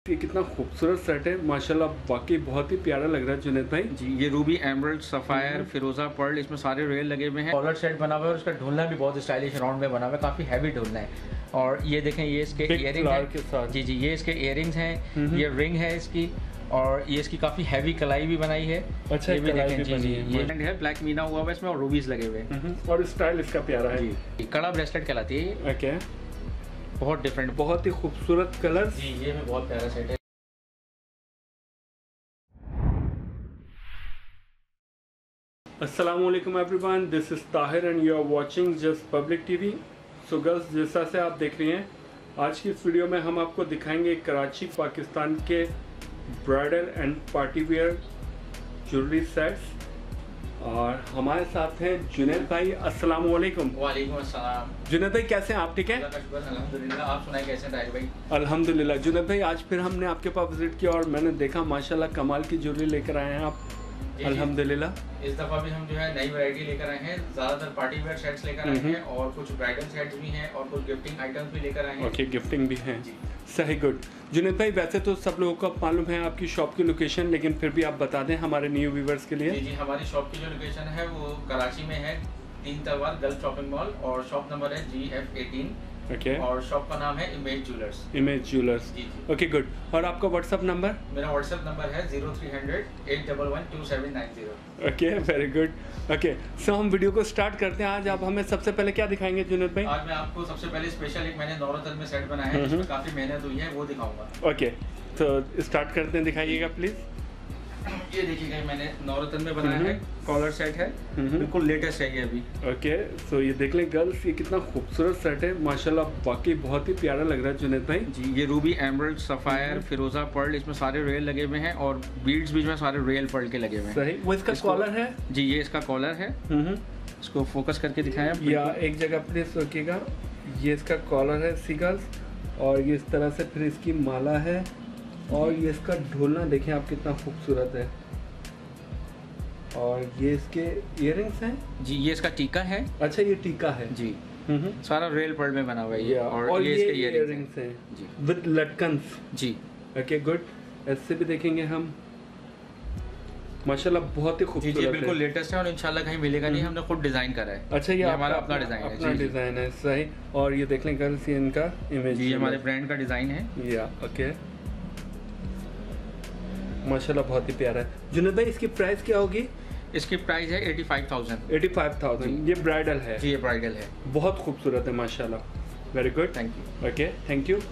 ये कितना खूबसूरत सेट है माशाल्लाह, वाकई बहुत ही प्यारा लग रहा है जुनैद भाई जी। ये रूबी, एमरल्ड, सफायर, फिरोजा, पर्ल, इसमें सारे रेल लगे हुए हैं। कॉलर सेट बना हुआ है और उसका ढोलना भी बहुत स्टाइलिश राउंड में बना हुआ है, काफी हैवी ढोलना है। और ये देखें, ये इसके इयरिंग है। जी जी, ये इसके इयरिंग्स हैं, ये रिंग है इसकी, और ये इसकी काफी हैवी कलाई भी बनाई है। अच्छा, ये भी देखें जी जी, ये है ब्लैक मीना हुआ है इसमें और रूबीज लगे हुए हैं और स्टाइल इसका प्यारा है जी। कड़ा ब्रेसलेट कहलाती है ये। ओके, बहुत डिफरेंट, बहुत ही खूबसूरत कलर जी। ये भी बहुत प्यारा सेट है। अस्सलामुअलैकुम everyone, this is Tahir and you are watching just public TV. So girls, जैसा से आप देख रही हैं, आज की इस वीडियो में हम आपको दिखाएंगे कराची पाकिस्तान के bridal and party wear jewellery sets. और हमारे साथ हैं जुनैद भाई। अस्सलामुअलैकुम। वालेकुम अस्सलाम। जुनैद भाई कैसे हैं आप? ठीक है, अल्हम्दुलिल्लाह। आप सुनाए कैसे हैं ताहिर भाई? अल्हम्दुलिल्लाह। जुनैद भाई, आज फिर हमने आपके पास विजिट किया और मैंने देखा माशाल्लाह कमाल की ज्वेलरी लेकर आए हैं आप। अल्हम्दुलिल्लाह। इस दफ़ा भी हम जो है नई वैरायटी लेकर आए हैं, ज़्यादातर पार्टी वेयर सेट्स लेकर आए हैं और कुछ ब्राइडल सेट्स भी हैं और कुछ गिफ्टिंग आइटम्स भी लेकर आए हैं। ओके, गिफ्टिंग भी है। सही, गुड। जुनैद भाई, वैसे तो सब लोगों को मालूम है आपकी शॉप की लोकेशन, लेकिन फिर भी आप बता दें हमारे न्यू व्यूअर्स के लिए। जी जी, हमारी शॉप की जो लोकेशन है वो कराची में है, 3 तलवार गल्फ शॉपिंग मॉल, और शॉप नंबर है GF18। ओके, और शॉप का नाम है इमेज ज्वेलर्स। Image jewellers. जी। Okay, good. और आपका व्हाट्सअप नंबर? मेरा व्हाट्सअप नंबर है 0300 811 2790। Okay, very good. Okay, so हम वीडियो को स्टार्ट करते हैं। आज आप हमें सबसे पहले क्या दिखाएंगे जुनैद भाई? आज मैं आपको सबसे पहले स्पेशल एक मैंने नवरत्न में सेट बनाया है, जिसमें काफी मेहनत हुई है, वो दिखाऊंगा। ओके, तो स्टार्ट करते हैं, दिखाइएगा प्लीज। ये देखिएगा, मैंने नवरत्न में बनाया है, कॉलर सेट है, बिल्कुल लेटेस्ट है ये अभी। ओके, सो ये देख लें गर्ल्स, ये कितना खूबसूरत सेट है माशाल्लाह, वाकई बहुत ही प्यारा लग रहा है जुनैद भाई जी। ये रूबी, एमरल्ड, सफायर, फिरोजा, पर्ल, इसमें सारे रियल लगे हुए हैं और बीड्स भी इसमें सारे रियल पर्ल के लगे हुए हैं। सही। वो इसका कॉलर है जी, ये इसका कॉलर है। इसको फोकस करके दिखाएं या एक जगह प्लीज रखिएगा। ये इसका कॉलर है सी गर्ल्स, और ये इस तरह से फिर इसकी माला है, और ये इसका ढोलना देखें आप कितना खूबसूरत है, और ये इसके इयरिंग्स हैं जी। ये इसका टीका है। अच्छा, ये टीका है जी। सारा रियल पर्ल में बना हुआ है ये, और ये इसके इयरिंग्स हैं जी, विद लटकन्स जी। Okay, good. ऐसे भी देखेंगे हम, माशाल्लाह बहुत ही खूबसूरत है। बिल्कुल लेटेस्ट है और इंशाल्लाह कहीं मिलेगा नहीं, हमने खुद डिजाइन करा है। अच्छा, ये हमारा अपना डिजाइन है। अपना डिजाइन है, सही। और ये देख लें गर्ल्स, ये इनका इमेज, ये हमारे ब्रांड का डिजाइन है। या ओके, माशाल्लाह बहुत ही प्यारा है। जुनैद भाई, इसकी प्राइस क्या होगी? इसकी प्राइस है 85,000। 85,000। ये ब्राइडल है जी, ये ब्राइडल है। बहुत खूबसूरत है माशाल्लाह, very good, thank you. Okay, thank you.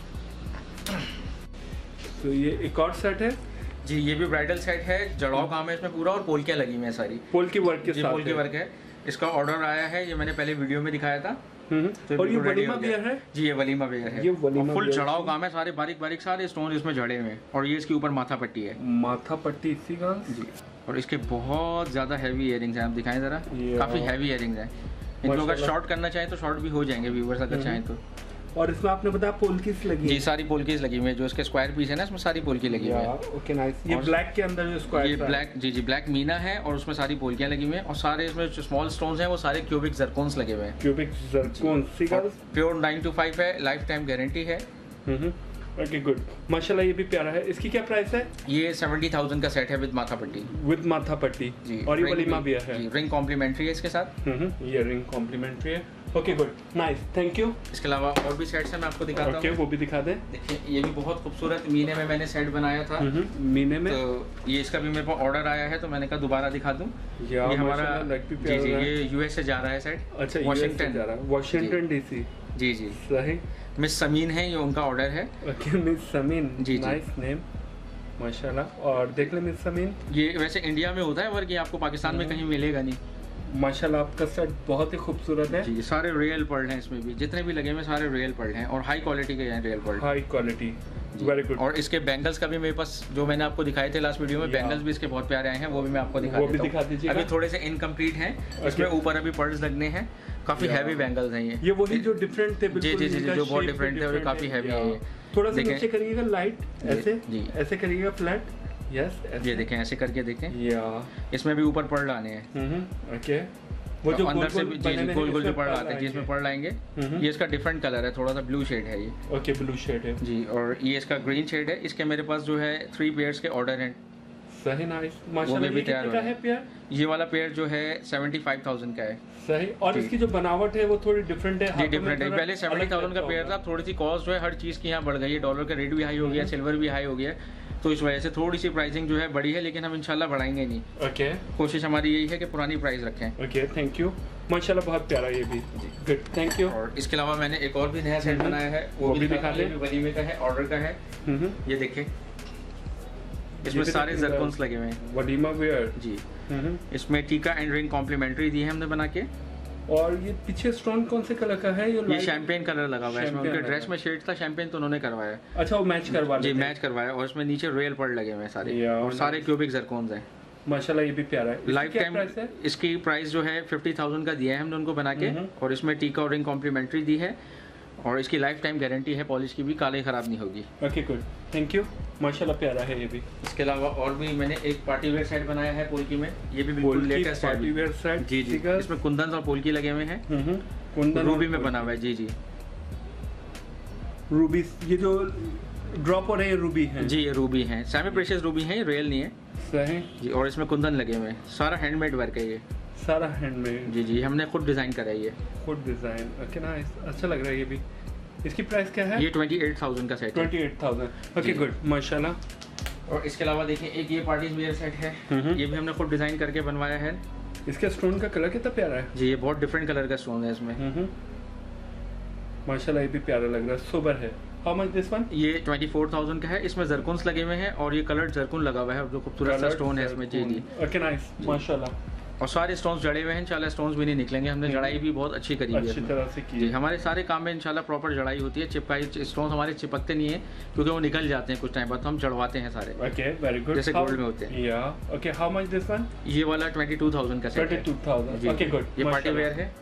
तो ये एक और सेट है जी, ये भी ब्राइडल सेट है, जड़ाव काम है इसमें पूरा और पोलकियाँ लगी हुई हैं सारी, पोल की वर्क के साथ। पोल की वर्क है। इसका ऑर्डर आया है, ये मैंने पहले वीडियो में दिखाया था। और ये वलीमा वेयर है जी, ये वलीमा वेयर है। ये वलीमा फुल जड़ाव काम है, सारे बारीक बारीक सारे स्टोन इसमें जड़े हुए हैं, और ये इसके ऊपर माथा पट्टी है। माथा पट्टी इसी का जी, और इसके बहुत ज्यादा हैवी इयरिंग्स हैं, आप दिखाएं जरा, काफी हैवी इयरिंग्स हैं। इनको अगर शॉर्ट करना चाहें तो शॉर्ट भी हो जाएंगे व्यूअर्स अगर चाहें तो। और इसमें आपने बताया पोलकीस लगी जी, सारी पोलकीस लगी हुई है, जो इसके स्क्वायर पीस है ना, इसमें सारी पोलकी लगी हुई है। Okay, nice. ये ब्लैक के अंदर जो स्क्वायर, ये ब्लैक जी जी, ब्लैक मीना है और उसमें सारी पोलकियां लगी हुई हैं, और सारे इसमें जो स्मॉल स्टोन्स हैं वो सारे क्यूबिक जरकोन्स लगे हुए हैं। क्यूबिक जरकोन, प्योर 9 to 5 है, लाइफ टाइम गारंटी है। Okay, good. माशाल्लाह ये भी प्यारा है। इसकी क्या प्राइस है? ये 70,000 का सेट है विद माथा पट्टी। विद माथा पट्टी जी, और ये वलीमा भी है जी, रिंग कॉम्प्लीमेंट्री है इसके साथ। ये रिंग कॉम्प्लीमेंट्री है। Okay, good, nice, thank you. इसके अलावा और भी सेट्स हैं, मैं आपको दिखाता हूं। ओके, वो भी दिखा दें। देखिए, ये भी बहुत खूबसूरत मीने में मैंने सेट बनाया था। मीने में, तो ये इसका भी मेरे पास ऑर्डर आया है, तो मैंने कहा दोबारा दिखा दूं। ये हमारा जी जी, ये यूएस से जा रहा है सेट। अच्छा, वॉशिंगटन जा रहा है, वॉशिंगटन डीसी। जी जी, सही। मिस समीन है, ये उनका ऑर्डर है। ओके, मिस समीन, जी, नाइस नेम माशाल्लाह। और देख ले मिस समीन, ये वैसे इंडिया में होता है वर्क, ये आपको पाकिस्तान में कहीं मिलेगा नहीं। माशाल्लाह आपका सेट बहुत ही खूबसूरत है जी। सारे रियल पर्ल हैं इसमें भी, जितने भी लगे हुए सारे रियल पर्ल हैं, और हाई क्वालिटी के हैं real pearl, high quality, very good. और इसके बैंगल्स का भी मेरे पास, जो मैंने आपको दिखाए थे लास्ट वीडियो में, बैंगल्स भी इसके बहुत प्यारे आए हैं, वो भी मैं आपको दिखा देता हूं। अभी थोड़े से इनकम्प्लीट हैं, इसमें ऊपर अभी पर्ल्स लगने हैं, काफी हैवी बैंगल्स हैं ये वही जो डिफरेंट थे जी जी जी, जो बहुत डिफरेंट थे, और काफी हैवी है ये। थोड़ा सा नीचे करिएगा, लाइट ऐसे जी, ऐसे करिएगा, फ्लैट, यस, ये देखें, ऐसे करके देखें, या इसमें भी ऊपर पर्ल आने हैं। ओके, वो जो अंदर से गोल गोल जो पर्ल पर्ल आते हैं जिसमें पर्ल आएंगे। ये इसका डिफरेंट कलर है, थोड़ा सा ब्लू शेड है ये। ओके, ब्लू शेड है जी, और ये इसका ग्रीन शेड है। इसके मेरे पास जो है 3 पेयर्स के ऑर्डर हैं। सही, नाइस माशाल्लाह। भी ये कितने का है पेयर? ये वाला पेयर जो है 75,000 का है। सही, और इसकी जो बनावट है वो थोड़ी डिफरेंट है। जी डिफरेंट है। पहले 70,000 का पेयर था, थोड़ी सी कॉस्ट जो है हर चीज़ की यहाँ बढ़ गई है। डॉलर का रेट भी हाई हो गया, सिल्वर भी हाई हो गया, तो इस वजह से थोड़ी सी प्राइसिंग जो है बढ़ी है, लेकिन हम इंशाल्लाह बढ़ाएंगे नहीं। ओके, कोशिश हमारी यही है कि पुरानी प्राइस रखें। ओके, थैंक यू माशाल्लाह, बहुत प्यारा ये भी। Good, thank you. और इसके अलावा मैंने एक और भी नया सेट बनाया है, वो भी दिखा दे। वलीमे का है, ऑर्डर का है। ये देखिए, इसमें सारे जरकॉन्स लगे हुए हैं। वलीमा वेयर जी। इसमें टीका एंड रिंग कॉम्प्लीमेंट्री दी है हमने बना के। और ये पीछे स्टोन कौन से कलर का है? ये शैंपेन कलर लगा हुआ है इसमें। उनके ड्रेस में शेड था शैंपेन, तो उन्होंने करवाया। अच्छा, वो मैच करवा जी, मैच करवाया। और इसमें नीचे रॉयल पर्ल लगे हुए हैं सारे, और सारे क्यूबिक जरकॉन्स हैं माशाल्लाह। ये भी प्यारा है। लाइफ टाइम इसकी प्राइस जो है 50,000 का दिया है हमने उनको बना के। और इसमें टीका और रिंग कॉम्प्लीमेंट्री दी है, और इसकी लाइफ टाइम गारंटी है, पॉलिश की भी काले खराब नहीं होगी। ओके, गुड, थैंक यू माशाल्लाह, प्यारा है ये भी। इसके अलावा और भी मैंने एक पार्टी वेयर सेट बनाया है पोल्की में। ये भी बिल्कुल लेटेस्ट पार्टी वेयर सेट। जी जी, इसमें कुंदन और पोल्की लगे हुए हैं। कुंदन रूबी में बना हुआ है। जी जी, रूबी। ये जो ड्रॉप हो रहे हैं रूबी हैं? जी, ये रूबी हैं, सेमी प्रेशियस रूबी हैं, ये रियल नहीं है। सही जी, और इसमें कुंदन लगे हुए हैं। सारा हैंडमेड वर्क है ये, सारा हैंडमेड। जी जी, हमने खुद डिजाइन करा है ये। खुद डिजाइन, ओके, नाइस, अच्छा लग रहा है ये भी। इसकी प्राइस क्या है? ये 28,000 का सेट है। 28,000, ओके, गुड माशाल्लाह। और इसके अलावा देखिए, एक ये पार्टी वेयर सेट है। ये भी हमने खुद डिजाइन करके बनवाया है। इसके स्टोन का कलर कितना प्यारा है। जी, ये बहुत डिफरेंट कलर का स्टोन है इसमें। माशाल्लाह, ये भी प्यारा लग रहा है, सोबर है। How much this one? ये 24,000 का है। इसमें जरकॉन्स लगे हुए हैं, और ये कलर्ड जरकॉन लगा हुआ है, जो खूबसूरत सा स्टोन है इसमें। जी जी, ओके, नाइस माशाल्लाह। और सारे स्टोन्स जड़े हुए हैं, इंशाल्लाह स्टोन्स भी नहीं निकलेंगे। हमने जड़ाई भी बहुत अच्छी करी है, अच्छी तरह से की है। जी, हमारे सारे काम में इंशाल्लाह प्रॉपर जड़ाई होती है। चिपकाई स्टोन्स हमारे चिपकते नहीं है, क्योंकि वो निकल जाते हैं कुछ टाइम बाद, तो हम जड़वाते हैं सारे। ओके, वेरी गुड, जैसे गोल्ड में होते हैं। या okay, how much this one? ये वाला 22,000 का सेट है। 22,000, ओके, गुड। ये पार्टी वेयर है।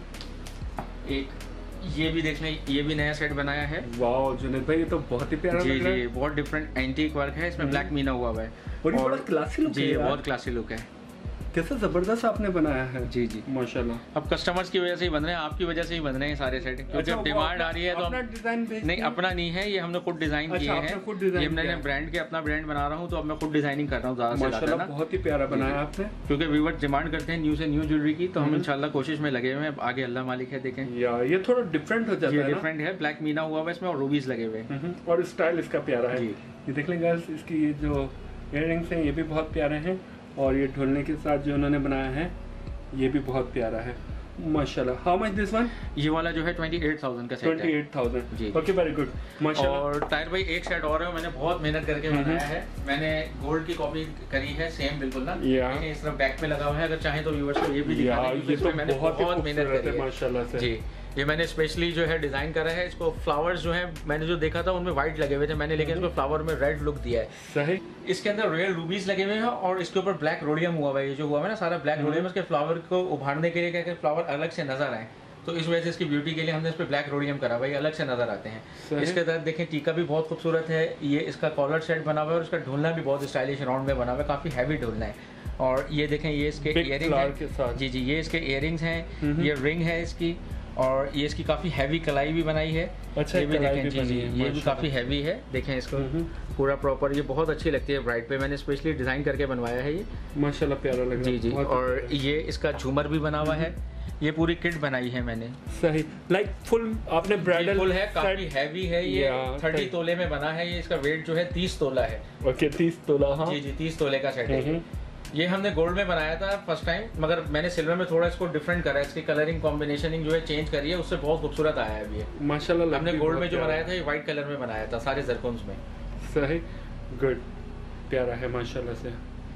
एक ये भी देख लें, ये भी नया सेट बनाया है। वाओ जुनैद भाई, ये तो बहुत ही प्यारा लग रहा है। जी, बहुत डिफरेंट एंटीक वर्क है इसमें। ब्लैक मीना हुआ है, और ये बड़ा क्लासी लुक है। जी, बहुत क्लासी लुक है। कैसा जबरदस्त आपने बनाया है। जी जी, माशाल्लाह। अब कस्टमर्स की वजह से ही बन रहे हैं, आपकी वजह से ही बन रहे हैं सारे सेट, क्योंकि अब डिमांड आ रही है। तो अपना डिजाइन नहीं, अपना नहीं है, ये हमने खुद डिजाइन किए हैं। ये मैंने ब्रांड के अपना ब्रांड बना रहा हूँ, तो अब मैं खुद डिजाइनिंग कर रहा हूँ। माशाल्लाह, बहुत ही प्यारा बनाया आपने, क्योंकि व्यूअर्स डिमांड करते हैं न्यू से न्यू ज्वेलरी की, तो हम इंशाल्लाह कोशिश में लगे हुए हैं। आगे अल्लाह मालिक है, देखें। ये थोड़ा डिफरेंट हो जाता है। डिफरेंट है, ब्लैक मीना हुआ है इसमें, और रूबीज लगे हुए हैं, और स्टाइल इसका प्यारा है। ये देख लें गाइस, इसकी ये जो इयररिंग्स हैं ये भी बहुत प्यारे हैं, और ये ढोलने के साथ जो उन्होंने बनाया है ये भी बहुत प्यारा है माशाल्लाह। How much this one? ये वाला जो है 28,000 का सेट है। 28,000, जी, ओके, वेरी गुड माशाल्लाह। और ताहिर भाई, एक सेट और है, मैंने बहुत मेहनत करके बनाया है। मैंने गोल्ड की कॉपी करी है, सेम बिल्कुल ना, लेकिन इस तरफ बैक पे लगा हुआ है। अगर चाहे तो व्यूअर्स को ये भी दिखा दें, इसमें मैंने बहुत मेहनत करी है माशाल्लाह से। जी, ये मैंने स्पेशली जो है डिजाइन करा है। इसको फ्लावर्स जो है मैंने जो देखा था उनमें व्हाइट लगे हुए थे, मैंने लेकिन इसको फ्लावर में रेड लुक दिया है। सही, इसके अंदर रियल रूबीज लगे हुए हैं, और इसके ऊपर ब्लैक रोडियम हुआ है। ये जो हुआ है ना सारा ब्लैक रोडियम, उसके फ्लावर को उभारने के लिए, क्या फ्लावर अलग से नजर आए, तो इस वजह से इसकी ब्यूटी के लिए हमने इस पर ब्लैक रोडियम करा भाई, अलग से नजर आते हैं। इसके तहत देखें, टीका भी बहुत खूबसूरत है। ये इसका कॉलर सेट बना हुआ है, और इसका ढोलना भी बहुत स्टाइलिश राउंड में बना हुआ है, काफी हैवी ढोलना है। और ये देखें, ये इसके इयररिंग है। जी जी, ये इसके इयररिंग्स हैं, ये रिंग है इसकी, और ये इसकी काफी हैवी कलाई भी बनाई है। अच्छा, ये भी देखें, जी जी, ये भी काफी हैवी है। देखें इसको पूरा प्रॉपर, ये बहुत अच्छी लगती है ब्राइड पे। मैंने स्पेशली डिजाइन करके बनवाया है ये, माशाल्लाह, प्यारा लग रहा है। जी जी, और ये इसका झूमर भी बना हुआ है। ये पूरी किट बनाई है मैंने। सही, लाइक फुल आपने ब्राइडल फुल है, काफी हैवी है ये। 30 तोले में बना है ये। इसका वेट जो है 30 तोला है। ओके, 30 तोला। हाँ जी जी, 30 तोले का सेट है। ये हमने गोल्ड में बनाया था फर्स्ट टाइम, मगर मैंने सिल्वर में थोड़ा इसको डिफरेंट करा है। इसकी कलरिंग कॉम्बिनेशनिंग जो है चेंज करी है, उससे बहुत खूबसूरत आया है अभी माशाल्लाह। हमने गोल्ड में जो बनाया था ये व्हाइट कलर में बनाया था, सारे जरकॉन्स में। सही, गुड, प्यारा है माशाल्लाह से।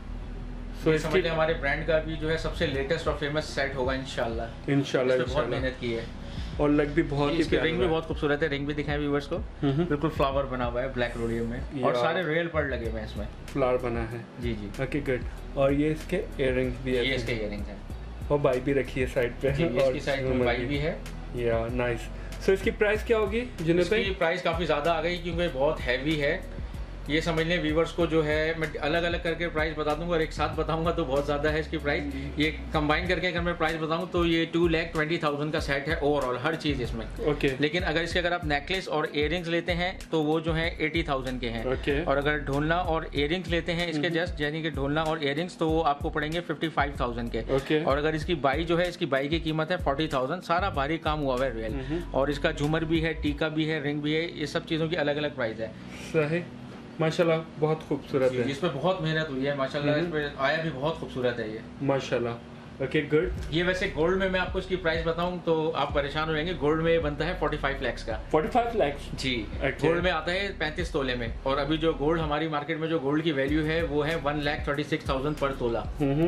तो समझ हमारे ब्रांड का भी जो है सबसे लेटेस्ट और फेमस सेट होगा इंशाल्लाह। इंशाल्लाह बहुत मेहनत की है, और लग भी बहुत ही प्यारा। रिंग भी बहुत खूबसूरत है। रिंग भी दिखाएं व्यूअर्स को, बिल्कुल फ्लावर बना हुआ है ब्लैक रोडियम में, और सारे रियल पर्ल लगे हुए हैं इसमें। फ्लावर बना है, जी जी, ओके, गुड। और ये इसके इयररिंग्स भी है। ये इसके इयररिंग्स हैं, और बाई भी रखी है साइड पे, और इसकी साइड में बाई भी है। या नाइस। सो इसकी प्राइस क्या होगी जुनैद भाई? इसकी प्राइस काफी ज्यादा आ गई, क्योंकि बहुत हैवी है। ये समझ लें व्यूवर्स को जो है मैं अलग अलग करके प्राइस बता दूंगा और एक साथ बताऊंगा तो बहुत ज़्यादा है इसकी प्राइस। ये कंबाइन करके अगर मैं प्राइस बताऊं तो ये 2,20,000 का सेट है ओवरऑल हर चीज़ इसमें। लेकिन अगर इसके अगर आप नेकलेस और इयरिंग्स लेते हैं तो वो जो है 80,000 के हैं। और अगर ढोलना और इयरिंग्स लेते हैं इसके जस्ट यानी कि ढोलना और इयरिंग्स तो वो आपको पड़ेंगे 55,000 के। और अगर इसकी बाई जो है इसकी बाई की कीमत है 40,000। सारा भारी काम हुआ है रियल। और इसका झूमर भी है, टीका भी है, रिंग भी है, ये सब चीज़ों की अलग अलग प्राइस है। सही, माशाल्लाह बहुत खूबसूरत है। इसमें बहुत मेहनत हुई है माशाल्लाह। इसमें आया भी बहुत खूबसूरत है ये माशाल्लाह। Okay good. ये वैसे गोल्ड में मैं आपको इसकी प्राइस बताऊं तो आप परेशान हो जाएंगे। गोल्ड में ये बनता है 45 लाख का। 45 लाख जी। गोल्ड में आता है 35 तोले में। और अभी जो गोल्ड हमारी मार्केट में जो गोल्ड की वैल्यू है वो है 1,36,000 पर तोला।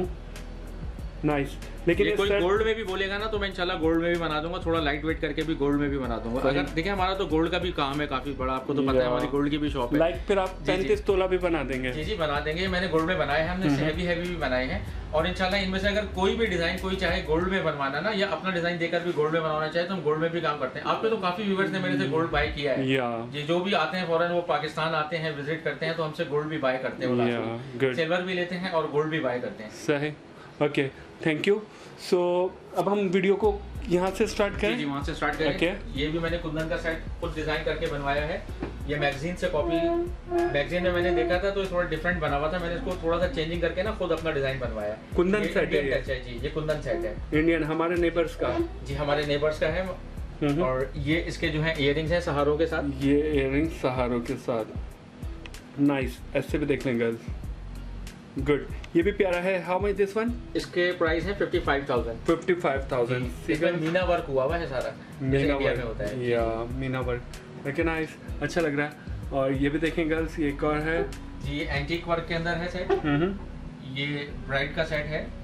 नाइस। लेकिन ये कोई गोल्ड में भी बोलेगा ना तो मैं इंशाल्लाह गोल्ड में भी बना दूंगा, थोड़ा लाइट वेट करके भी गोल्ड में भी बना दूंगा। अगर देखिए हमारा तो गोल्ड का भी काम है काफी बड़ा, आपको तो पता है हमारी गोल्ड की भी शॉप है। लाइक फिर आप 35 तोला भी बना देंगे? जी जी बना देंगे। मैंने गोल्ड में बनाए हैं, हमने हैवी हैवी भी बनाए हैं। और इंशाल्लाह इनमें से अगर कोई भी डिजाइन कोई चाहे गोल्ड में बनवाना ना या अपना डिजाइन देकर भी गोल्ड में बनवाना चाहे तो हम गोल्ड में भी काम करते हैं। आपके तो काफी व्यूअर्स ने मेरे से गोल्ड बाय किया है। जी, जो भी आते हैं फॉरन वो पाकिस्तान आते हैं विजिट करते हैं तो हमसे गोल्ड भी बाय करते हैं, सिल्वर भी लेते हैं और गोल्ड भी बाय करते हैं। सही, ओके, थैंक यू। सो अब हम वीडियो को यहाँ से स्टार्ट करें? जी वहाँ से स्टार्ट करें। ये भी मैंने कुंदन का सेट खुद डिजाइन करके बनवाया है। ये मैगजीन से कॉपी, मैगजीन में मैंने देखा था तो थोड़ा डिफरेंट बना हुआ था, मैंने इसको थोड़ा सा चेंजिंग करके ना खुद अपना डिजाइन बनवाया। कुंदन सेट है जी, ये कुंदन सेट है इंडियन, हमारे नेबर्स का। जी हमारे नेबर्स का है। और ये इसके जो है इयरिंग्स है सहारों के साथ। ये इयरिंग्स सहारों के साथ, नाइस। ऐसे भी देख लेंगे, गुड। ये भी प्यारा है। How much this one? इसके प्राइस है 55,000। 55,000। इसमें मीना वर्क हुआ हुआ है सारा, मीना वर्क में होता है। या मीना वर्क, लेकिन नाइस, अच्छा लग रहा है। और ये भी देखें गर्ल्स, ये एक और है जी, एंटीक वर्क के अंदर है सेट। ये ब्राइड का सेट है।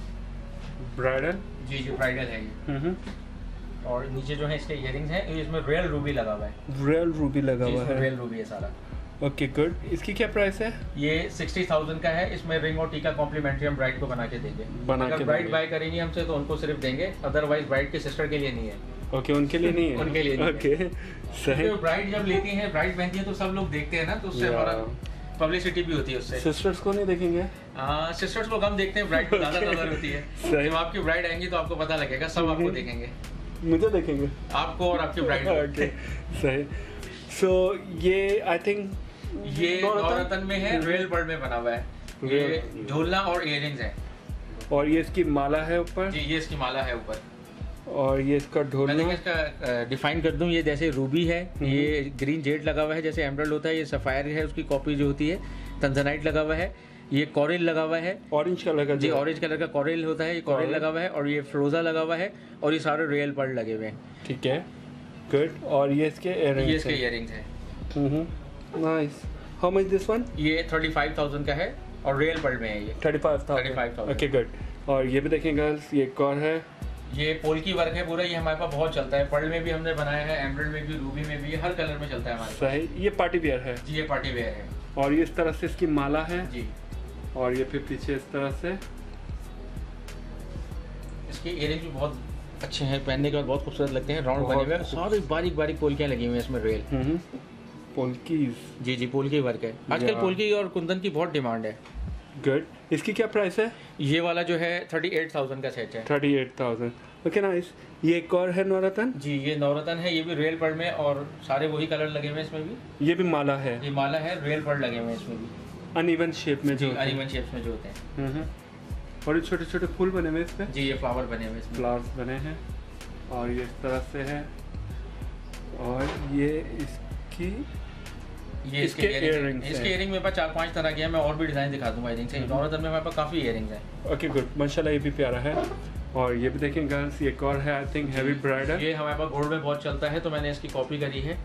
ब्राइडल? जी जी ब्राइडल है ये। और नीचे जो है इसके इयरिंग्स हैं, इसमें रियल रूबी लगा हुआ है। रियल रूबी लगा हुआ है। रियल रूबी है सारा। Okay good. इसकी क्या प्राइस है? ये 60,000 का है। इसमें रिंग और टीका कॉम्प्लीमेंट्री हम ब्राइड को बना के देंगे। अगर ब्राइड बाय करेंगी हमसे तो उनको सिर्फ देंगे, अदरवाइज ब्राइड की सिस्टर के लिए नहीं है। ओके, उनके लिए नहीं है? उनके लिए नहीं। ओके सही। ब्राइड जब लेती है, ब्राइड पहनती है तो सब लोग देखते हैं ना, तो उससे हमारा पब्लिसिटी भी होती है उससे। सिस्टर्स को नहीं देखेंगे? सिस्टर्स को कम देखते हैं, ब्राइड को ज्यादा नजर होती है। जब आपकी ब्राइड आएंगी तो आपको पता लगेगा, सब आपको देखेंगे। मुझे देखेंगे? आपको और आपकी ब्राइड। ओके सही। सो ये आई थिंक ये नौरतन में है, रियल वर्ल्ड में बना हुआ है। ये ढोलना और इयरिंग्स है। और ये इसकी माला है ऊपर? जी ये इसकी माला है ऊपर। और ये इसका ढोलना, मैं इसका डिफाइन कर दूं, ये जैसे रूबी है, ये ग्रीन जेड लगा हुआ है जैसे एमराल्ड होता है, ये सफायर है उसकी कॉपी जो होती है, तंजनाइट लगा हुआ है, ये कोरल लगा हुआ है, ऑरेंज कलर का। जी ऑरेंज कलर का कोरल होता है, ये कोरल लगा हुआ है, और ये फ्रोजा लगा हुआ है, और ये सारे रियल पर्ल लगे हुए हैं। ठीक है, गुड। और ये इसके इयरिंग्स, ये इसके इयरिंग्स हैं। Nice. How much this one? ये 35,000 का है और रियल पर्ल में है ये। 35,000। Okay good. और ये भी देखें गर्ल्स, ये एक और है, ये पोल्की वर्क है पूरा, ये हमारे पास बहुत चलता है। पर्ल में भी हमने बनाया है, एमराल्ड में भी, रूबी में भी, हर कलर में चलता है हमारे पास। सही। ये पार्टी वेयर है? जी ये पार्टी वेयर है। और ये इस तरह से इसकी माला है जी। और ये फिर पीछे इस तरह से इसके इयरिंग्स भी बहुत अच्छे हैं, पहनने के बाद बहुत खूबसूरत लगते हैं, राउंड बने हुए हैं, सारी बारीक बारीक पोल्कियाँ लगी हुई हैं इसमें रियल। पोल्कीज? जी जी पोल्की वर्क है। आजकल पोल्की और कुंदन की बहुत डिमांड है। गुड। इसकी क्या प्राइस है? ये वाला जो है 38,000 का सेट है। 38,000। Okay nice. ये एक और है नवरत्न? जी ये नवरत्न है, ये भी रियल पर्ल में, और सारे वही कलर लगे हुए हैं इसमें भी। ये भी माला है? ये माला है, रियल पर्ल लगे हुए हैं इसमें भी, अनइवन शेप में जो अनइवन शेप्स में जो होते हैं। और ये छोटे छोटे फूल बने हुए इसमें? जी ये फ्लावर बने हुए इसमें, फ्लावर्स बने हैं। और ये इस तरह से है। और ये इसकी, ये इसके इयरिंग्स, इसके इयरिंग मेरे पास 4-5 तरह के हैं, मैं और भी डिजाइन दिखा दूंगा इयरिंग से। नवरत्न में मेरे पास काफी इयरिंग्स हैं। ओके गुड, माशाल्लाह ये भी प्यारा है। और ये भी देखें गर्ल्स, ये एक और है आई थिंक हैवी ब्राइडल। ये हमारे पास गोल्ड में बहुत चलता है तो मैंने इसकी कॉपी करी है,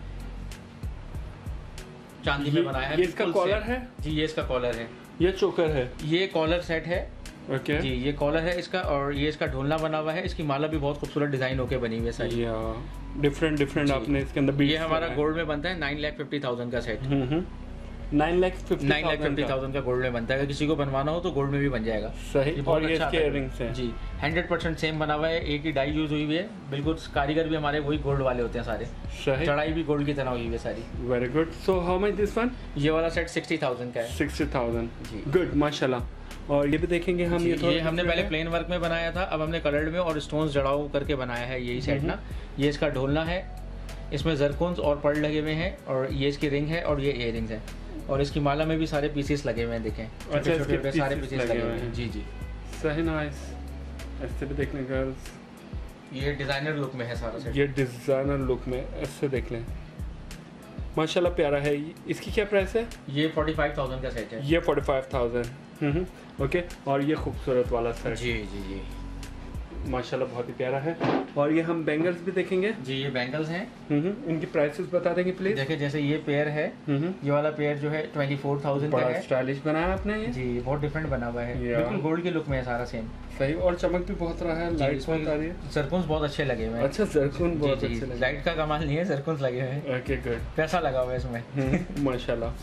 चांदी में बनाया है। ये इसका कॉलर है? जी ये इसका कॉलर है। ये चोकर है? ये कॉलर सेट है। ओके जी ये कॉलर है इसका, और ये इसका ढोलना बना हुआ है। इसकी माला भी बहुत खूबसूरत डिजाइन होके बनी हुई है सारी। डिफरेंट आपने इसके अंदर। ये हमारा गोल्ड में बनता है 9,50,000 का सेट। 9,50,000 का गोल्ड में बनता है। अगर किसी को बनवाना हो तो गोल्ड में भी बन जाएगा। सही। और ये इसके इयररिंग्स हैं जी, 100% सेम बना हुआ है, एक ही डाई यूज हुई हुई है, बिल्कुल कारीगर भी हमारे वही गोल्ड वाले होते हैं सारे। सही। चढ़ाई भी गोल्ड की तरह हुई हुई है सारी। Very good. So how much this one? ये वाला सेट 60,000 का है। 60,000 जी, गुड माशाल्लाह। और ये भी देखेंगे हम। ये हमने पहले प्लेन वर्क में बनाया था, अब हमने कलर्ड में और स्टोन्स जड़ाऊ करके बनाया है यही सेट ना। ये इसका ढोलना है, इसमें जरकोन्स और पर्ल लगे हुए हैं, और ये इसकी रिंग है और ये इयररिंग्स हैं, और इसकी माला में भी सारे पीसेस लगे हुए हैं, देखें। अच्छा, छोटे सारे पीसेस लगे हुए हैं। जी जी, सही, नाइस। ऐसे भी देख लें गर्ल्स, ये डिजाइनर लुक में है सारा सेट। ये डिजाइनर लुक में ऐसे देख लें, माशाल्लाह प्यारा है। इसकी क्या प्राइस है? ये 45,000 का सेट है। ये 45,000। ओके। और ये खूबसूरत वाला सेट। जी जी जी, माशाल्लाह बहुत ही प्यारा है। और ये हम बैंगल्स भी देखेंगे। जी, ये बैंगल्स हैं। इनकी प्राइसेस बता देंगे प्लीज। देखिए, जैसे ये पेयर है, ये वाला पेयर जो है 24,000 का है। स्टाइलिश बनाया आपने ये। जी, बहुत डिफरेंट बना हुआ है, बिल्कुल गोल्ड के लुक में है सारा सेम। सही। और चमक भी बहुत रहा है, लाइट बहुत आ रही है। जरकुन्स बहुत अच्छे लगे हुए हैं। अच्छा, जरकुन बहुत अच्छे लगे। लाइट का कमाल नहीं है, जरकुन्स लगे हुए हैं। Okay, good. पैसा लगा हुआ है इसमें। माशाल्लाह।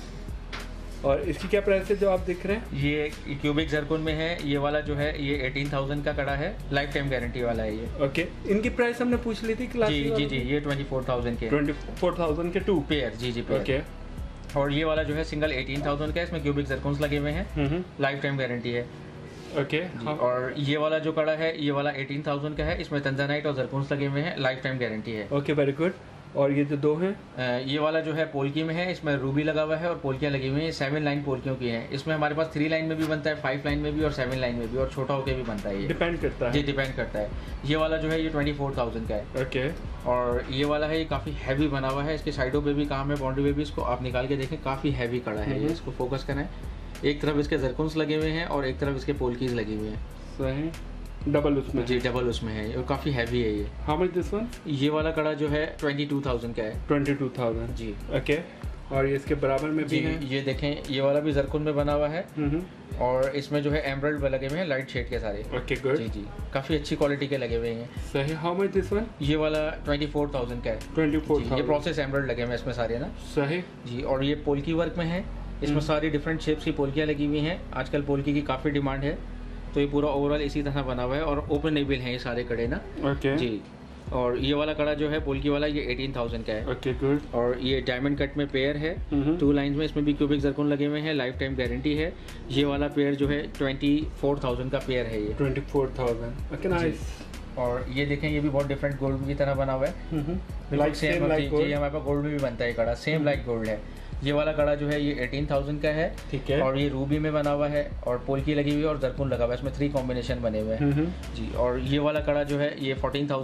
और इसकी क्या प्राइस है जो आप देख रहे हैं? ये क्यूबिक जरकुन में है। ये वाला जो है ये 18,000 का कड़ा है, लाइफ टाइम गारंटी वाला है ये। ओके। इनकी प्राइस हमने पूछ ली थी क्लास। जी जी जी, ये 24,000 के। 24,000 के 2 पेयर। जी जी, पेयर। ओके। और ये वाला जो है सिंगल 18,000 का है, इसमें क्यूबिक जरकुन्स लगे हुए हैं, लाइफ टाइम गारंटी है। ओके। और ये वाला जो कड़ा है, ये वाला 18,000 का है, इसमें तंजानाइट और जरकुन्स लगे हुए हैं, लाइफ टाइम गारंटी है। Okay, very good. और ये जो दो हैं, ये वाला जो है पोल्की में है, इसमें रूबी लगा हुआ है और पोल्कियाँ लगी हुई हैं। 7 लाइन पोल्कियों की हैं। इसमें हमारे पास 3 लाइन में भी बनता है, 5 लाइन में भी और 7 लाइन में भी, और छोटा होकर भी बनता है। ये डिपेंड करता है। जी, डिपेंड करता है। ये वाला जो है ये 24,000 का है। ओके। और ये वाला है, ये काफ़ी हैवी बना हुआ है, इसके साइडों पे भी काम है, बाउंड्री पे भी। इसको आप निकाल के देखें, काफ़ी हैवी कड़ा है ये। इसको फोकस करें, एक तरफ इसके जरकुन्स लगे हुए हैं और एक तरफ इसके पोल्कीज लगी हुई हैं। सही। डबल उसमें? जी, डबल उसमें है और काफ़ी हैवी है ये। How much this one? ये वाला कड़ा जो है 22,000 का है। 22,000 जी। ओके। और ये इसके बराबर में भी है। ये देखें, ये वाला भी जरकुन में बना हुआ है, और इसमें जो है एमराल्ड लगे हुए हैं, लाइट शेड के सारे। Okay, good. जी जी, काफ़ी अच्छी क्वालिटी के लगे हुए हैं। सही। How much this one? ये वाला 24,000 का है। 24,000। ये प्रोसेस एमराल्ड लगे हुए हैं इसमें सारे ना। सही। जी। और ये पोल्की वर्क में है, इसमें सारी डिफरेंट शेप्स की पोल्कियाँ लगी हुई हैं। आजकल पोल्की की काफ़ी डिमांड है, तो ये पूरा ओवरऑल इसी तरह बना हुआ है, और ओपनेबल हैं ये सारे कड़े ना। ओके। जी। और ये वाला कड़ा जो है पोल्की वाला, ये 18,000 का है। Okay, good. और ये डायमंड कट में पेयर है, 2 लाइंस में, इसमें भी क्यूबिक जरकुन लगे हुए हैं, लाइफ टाइम गारंटी है। ये वाला पेयर जो है 24,000 का पेयर है ये। 24,000। Okay, nice. और ये देखें, ये भी बहुत डिफरेंट गोल्ड की तरह बना हुआ है, बिल्कुल सेम। जी, हमारे पास गोल्ड में भी बनता है कड़ा, सेम लाइक गोल्ड है। ये वाला कड़ा जो है ये 18,000 का है। ठीक है। और ये रूबी में बना हुआ है, और पोल्की लगी हुई है और जरकुन लगा हुआ है, इसमें 3 कॉम्बिनेशन बने हुए हैं। जी। और ये वाला कड़ा जो है ये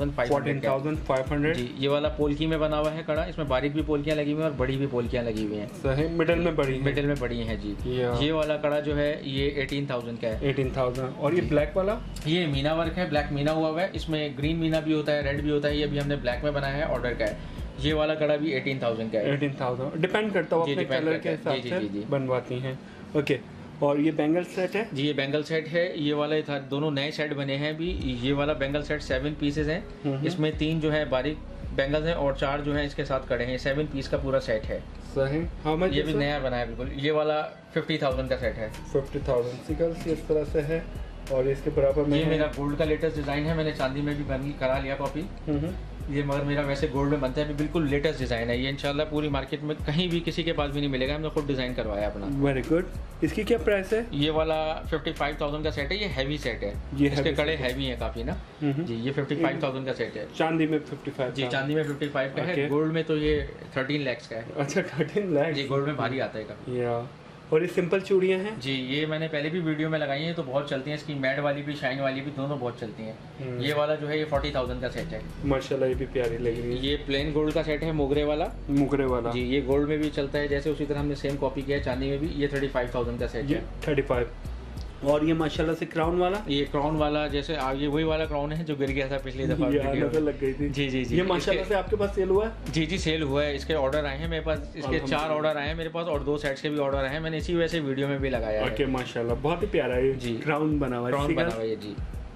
14,500। जी। ये वाला पोल्की में बना हुआ है कड़ा, इसमें बारीक भी पोल्कियाँ लगी हुई हैं और बड़ी भी पोल्कियाँ लगी हुई हैं। सही। मिडिल में बड़ी है। मिडिल में बड़ी हैं जी। ये वाला कड़ा जो है ये 18,000 का है। 18,000। और ये ब्लैक वाला? ये मीना वर्क है, ब्लैक मीना हुआ है, इसमें ग्रीन मीना भी होता है, रेड भी होता है। ये अभी हमने ब्लैक में बनाया है, ऑर्डर का है। ये वाला कड़ा भी 18,000 का है। 18,000। डिपेंड करता है, अपने कलर के हिसाब से बनवाती हैं। ओके। और ये बैंगल सेट है? जी, ये बैंगल सेट है। ये वाला था, दोनों नए सेट बने हैं अभी। ये वाला बैंगल सेट 7 पीसेज हैं, इसमें 3 जो है बारीक बैंगल्स हैं और 4 जो है इसके साथ कड़े हैं। 7 पीस का पूरा सेट है। सही। How much? ये भी नया बना है बिल्कुल। ये वाला 50,000 का सेट है। 50,000 सिकल्स इस तरह से है। और इसके बराबर में ये मेरा गोल्ड का लेटेस्ट डिज़ाइन है, मैंने चांदी में भी करा लिया कॉपी। ये मगर मेरा वैसे गोल्ड में बनता है, बिल्कुल लेटेस्ट डिज़ाइन है ये। इंशाल्लाह पूरी मार्केट में कहीं भी किसी के पास भी नहीं मिलेगा, हमने खुद डिज़ाइन करवाया अपना। Very good. इसकी क्या प्राइस है? ये वाला 55,000 का सेट है। ये हैवी सेट है, ये इसके कड़े हैवी हैं काफ़ी ना। जी। ये 55,000 का सेट है। चांदी में 55? जी, चांदी में 55 का है। गोल्ड में तो ये 13 लाख का है। अच्छा, 13 लाख। जी, गोल्ड में भारी आता है काफ़ी। और ये सिंपल चूड़ियाँ हैं? जी, ये मैंने पहले भी वीडियो में लगाई हैं, तो बहुत चलती हैं। इसकी मैट वाली भी, शाइन वाली भी, दोनों बहुत चलती हैं। ये वाला जो है ये 40,000 का सेट है। माशाल्लाह, ये भी प्यारी लग रही है। ये प्लेन गोल्ड का सेट है, मोगरे वाला। मोगरे वाला? जी। ये गोल्ड में भी चलता है जैसे, उसी तरह हमने सेम कॉपी किया है चांदी में भी। ये 35,000 का सेट है। 35। और ये माशाल्लाह से क्राउन वाला? ये क्राउन वाला जैसे ये वही वाला क्राउन है जो गिर गया था पिछली दफा, नजर लग गई थी। जी जी जी। ये माशाल्लाह से आपके पास सेल हुआ है? जी जी, सेल हुआ है। इसके ऑर्डर आए हैं मेरे पास, इसके 4 ऑर्डर आए हैं मेरे पास, और 2 सेट्स के भी ऑर्डर आए हैं। मैंने इसी वजह से वीडियो में भी लगाया है। ओके, माशाल्लाह बहुत ही प्यारा है। जी, क्राउन बना हुआ है। जी।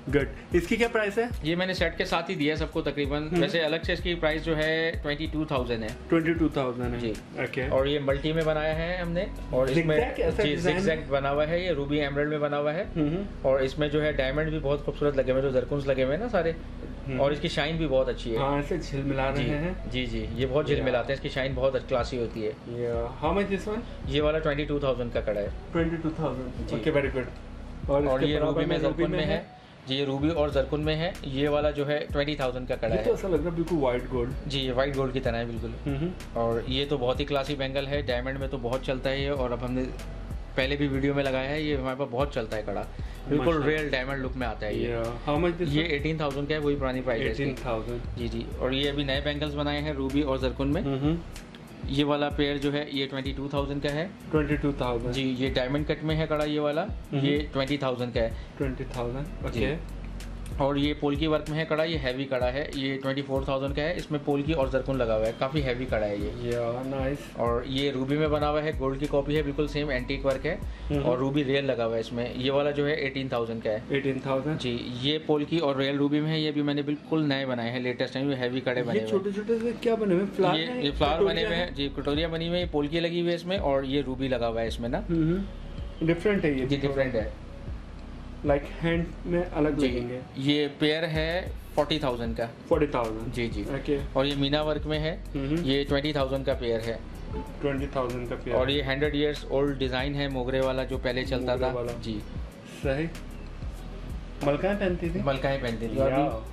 गुड। इसकी क्या प्राइस है? ये मैंने सेट के साथ ही दिया है सबको तकरीबन। वैसे अलग से इसकी प्राइस जो है 22,000 है। 22,000 है जी। ओके। और ये मल्टी में बनाया है हमने, और इसमें जी जिगजैग बना हुआ है, ये रूबी एमराल्ड में बना हुआ है। और इसमें जो है डायमंड भी बहुत खूबसूरत लगे हुए, जो जरकुन्स लगे हुए हैं ना सारे, और इसकी शाइन भी बहुत अच्छी है। हाँ, ऐसे झिलमिला रहे हैं। जी जी, ये बहुत झिलमिलाते हैं, इसकी शाइन बहुत क्लासी होती है। How much this one? ये वाला 22,000 का कड़ा है। 22,000। Okay, very good. और ये रूबी में जरकुन में है जी, ये रूबी और जरकुन में है। ये वाला जो है 20,000 का कड़ा है। तो ऐसा लग रहा है बिल्कुल व्हाइट गोल्ड। जी, ये व्हाइट गोल्ड की तरह है बिल्कुल। और ये तो बहुत ही क्लासी बैंगल है, डायमंड में तो बहुत चलता है ये, और अब हमने पहले भी वीडियो में लगाया है, ये हमारे पास बहुत चलता है कड़ा, बिल्कुल रियल डायमंड लुक में आता है ये। How much this? ये 18,000 का है, वही पुरानी प्राइस है 18,000। जी जी। और ये अभी नए बैंगल्स बनाए हैं रूबी और जरकुन में। ये वाला पेयर जो है ये 22,000 का है। 22,000 जी। ये डायमंड कट में है कड़ा ये वाला, ये 20,000 का है। 20,000 ओके। और ये पोल्की वर्क में है कड़ा, ये हैवी कड़ा है, ये 24,000 का है। इसमें पोल्की और जरकुन लगा हुआ है, काफ़ी हैवी कड़ा है ये। नाइस। और ये रूबी में बना हुआ है, गोल्ड की कॉपी है, बिल्कुल सेम एंटीक वर्क है, और रूबी रियल लगा हुआ है इसमें। ये वाला जो है 18,000 का है। 18,000 जी। ये पोल्की और रियल रूबी में है, ये भी मैंने बिल्कुल नए बनाए हैं, लेटेस्ट टाइम, हैवी कड़े बने हुए। छोटे छोटे से क्या बने हुए? फ्लावर? ये फ्लावर बने हुए हैं जी, कटोरिया बनी हुई है, पोल्की लगी हुई है इसमें, और ये रूबी लगा हुआ है इसमें ना। डिफरेंट है ये जी, डिफरेंट है, लाइक हैंड में अलग लगेंगे। ये पेयर है 40,000 का। 40,000 जी जी। ओके। और ये मीना वर्क में है, ये 20,000 का पेयर है। 20,000 का पेयर। और ये 100 इयर्स ओल्ड डिजाइन है, मोगरे वाला जो पहले चलता था जी। सही। मलकाएं पहनती थी? मलकाएं पहनती थी।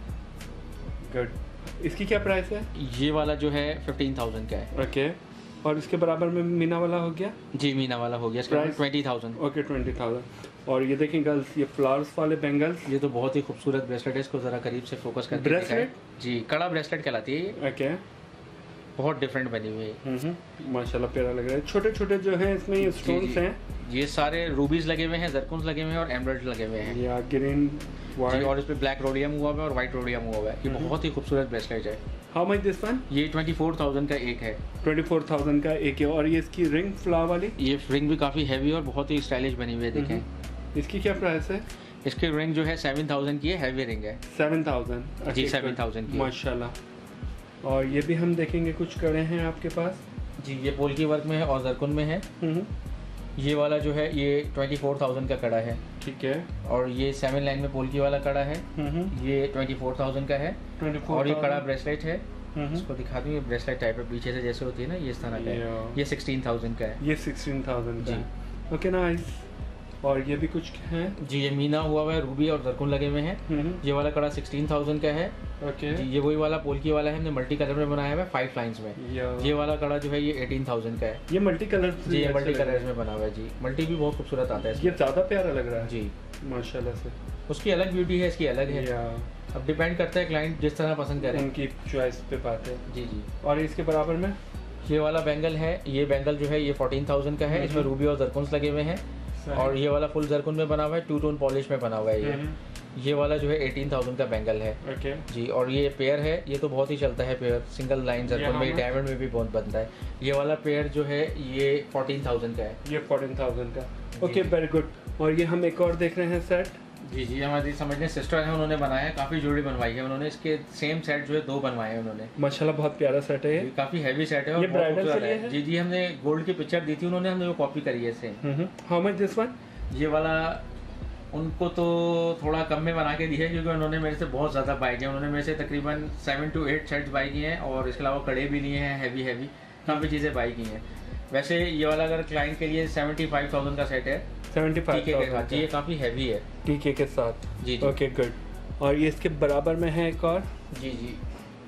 गुड। इसकी क्या प्राइस है? ये वाला जो है 15,000 का है। ओके। और इसके बराबर में मीना वाला हो गया? जी, मीना वाला हो गया, इसका 20,000। ओके, 20,000। और ये देखें गर्ल्स, ये फ्लावर्स वाले बैंगल्स, ये तो बहुत ही खूबसूरत ब्रेसलेट है, इसको जरा करीब से फोकस करके ब्रेसलेट जी, कड़ा ब्रेसलेट कहलाती है ये। ओके। बहुत डिफरेंट बनी हुई है। माशाल्लाह प्यारा लग रहा है। छोटे छोटे जो है इसमें ये स्टोन्स हैं, ये सारे रूबीज लगे हुए हैं, जरकुन्स लगे हुए हैं, और एमराल्ड लगे हुए हैं। या ग्रीन जी, और इस पे ब्लैक रोडियम हुआ हुआ है और व्हाइट रोडियम हुआ हुआ है। ये बहुत ही खूबसूरत ब्रेसलेट है। How much this one? ये 24,000 का एक है। 24,000 का एक है। और ये इसकी रिंग फ्लावर वाली, ये रिंग भी काफ़ी हैवी और बहुत ही स्टाइलिश बनी हुई है, देखें। इसकी क्या प्राइस है? इसकी रिंग जो है 7,000 की है, हैवी रिंग है। 7,000 जी, 7,000 की माशाल्लाह। और ये भी हम देखेंगे कुछ कड़े हैं आपके पास जी, ये पोल्की वर्क में है और जरकुन में है। ये वाला जो है ये 24,000 का कड़ा है। ठीक है। और ये 7 लाइन में पोल्की वाला कड़ा है, ये 24,000 का है। और ये कड़ा ब्रेसलेट है, इसको दिखा दूँ, ये ब्रेसलेट टाइप है, पीछे से जैसे होती है ना, ये इस तरह का है। ये 16,000 का है। ये 16,000 जी। Okay, nice. और ये भी कुछ हैं जी, ये मीना हुआ हुआ है, रूबी और जरकुन लगे हुए हैं। ये वाला कड़ा 16,000 का है। ओके जी, ये वही वाला पोल्की वाला है, हमने मल्टी कलर में बनाया हुआ है 5 लाइंस में। ये वाला कड़ा जो है ये 18,000 का है। ये मल्टी कलर जी, ये मल्टी कलर में बना हुआ है जी। मल्टी भी बहुत खूबसूरत आता है, ये ज़्यादा प्यारा लग रहा है जी माशाल्लाह से। उसकी अलग ब्यूटी है, इसकी अलग है। अब डिपेंड करता है क्लाइंट जिस तरह पसंद करे, उनकी चॉइस पे बात है। जी जी। और इसके बराबर में ये वाला बैंगल है, ये बैंगल जो है ये 14,000 का है। इसमें रूबी और जरकुन्स लगे हुए हैं। और ये वाला फुल जरकुन में बना हुआ है, 2 टोन पॉलिश में बना हुआ है ये वाला जो है 18,000 का बैंगल है। ओके जी। और ये पेयर है, ये तो बहुत ही चलता है पेयर, सिंगल लाइन जरकुन में, डायमंड में भी बहुत बनता है। ये वाला पेयर जो है ये 14,000 का है। ये 14,000 का। Okay, very good. और ये हम एक और देख रहे हैं सेट। जी जी, हमारी समझने सिस्टर है, उन्होंने बनाया है, काफ़ी जोड़ी बनवाई है उन्होंने। इसके सेम सेट जो है 2 बनवाए हैं उन्होंने। माशाल्लाह बहुत प्यारा सेट है ये, काफ़ी हैवी सेट है और ये ब्राइडल के लिए है। जी जी, हमने गोल्ड की पिक्चर दी थी उन्होंने, हमने वो कॉपी करी है same. How much this one? ये वाला उनको तो थोड़ा कम में बना के दी है, क्योंकि उन्होंने मेरे से बहुत ज़्यादा बाई किया। उन्होंने मेरे से तकरीबन 7 to 8 सेट्स बाई किए हैं, और इसके अलावा कड़े भी लिए हैं, हैवी काफ़ी चीज़ें बाई की हैं। वैसे ये वाला अगर क्लाइंट के लिए 75,000 का सेट है, 75,000 का। जी, ये काफ़ी हैवी है टीके के साथ। जी जी। Okay, good. और ये इसके बराबर में है एक और। जी जी,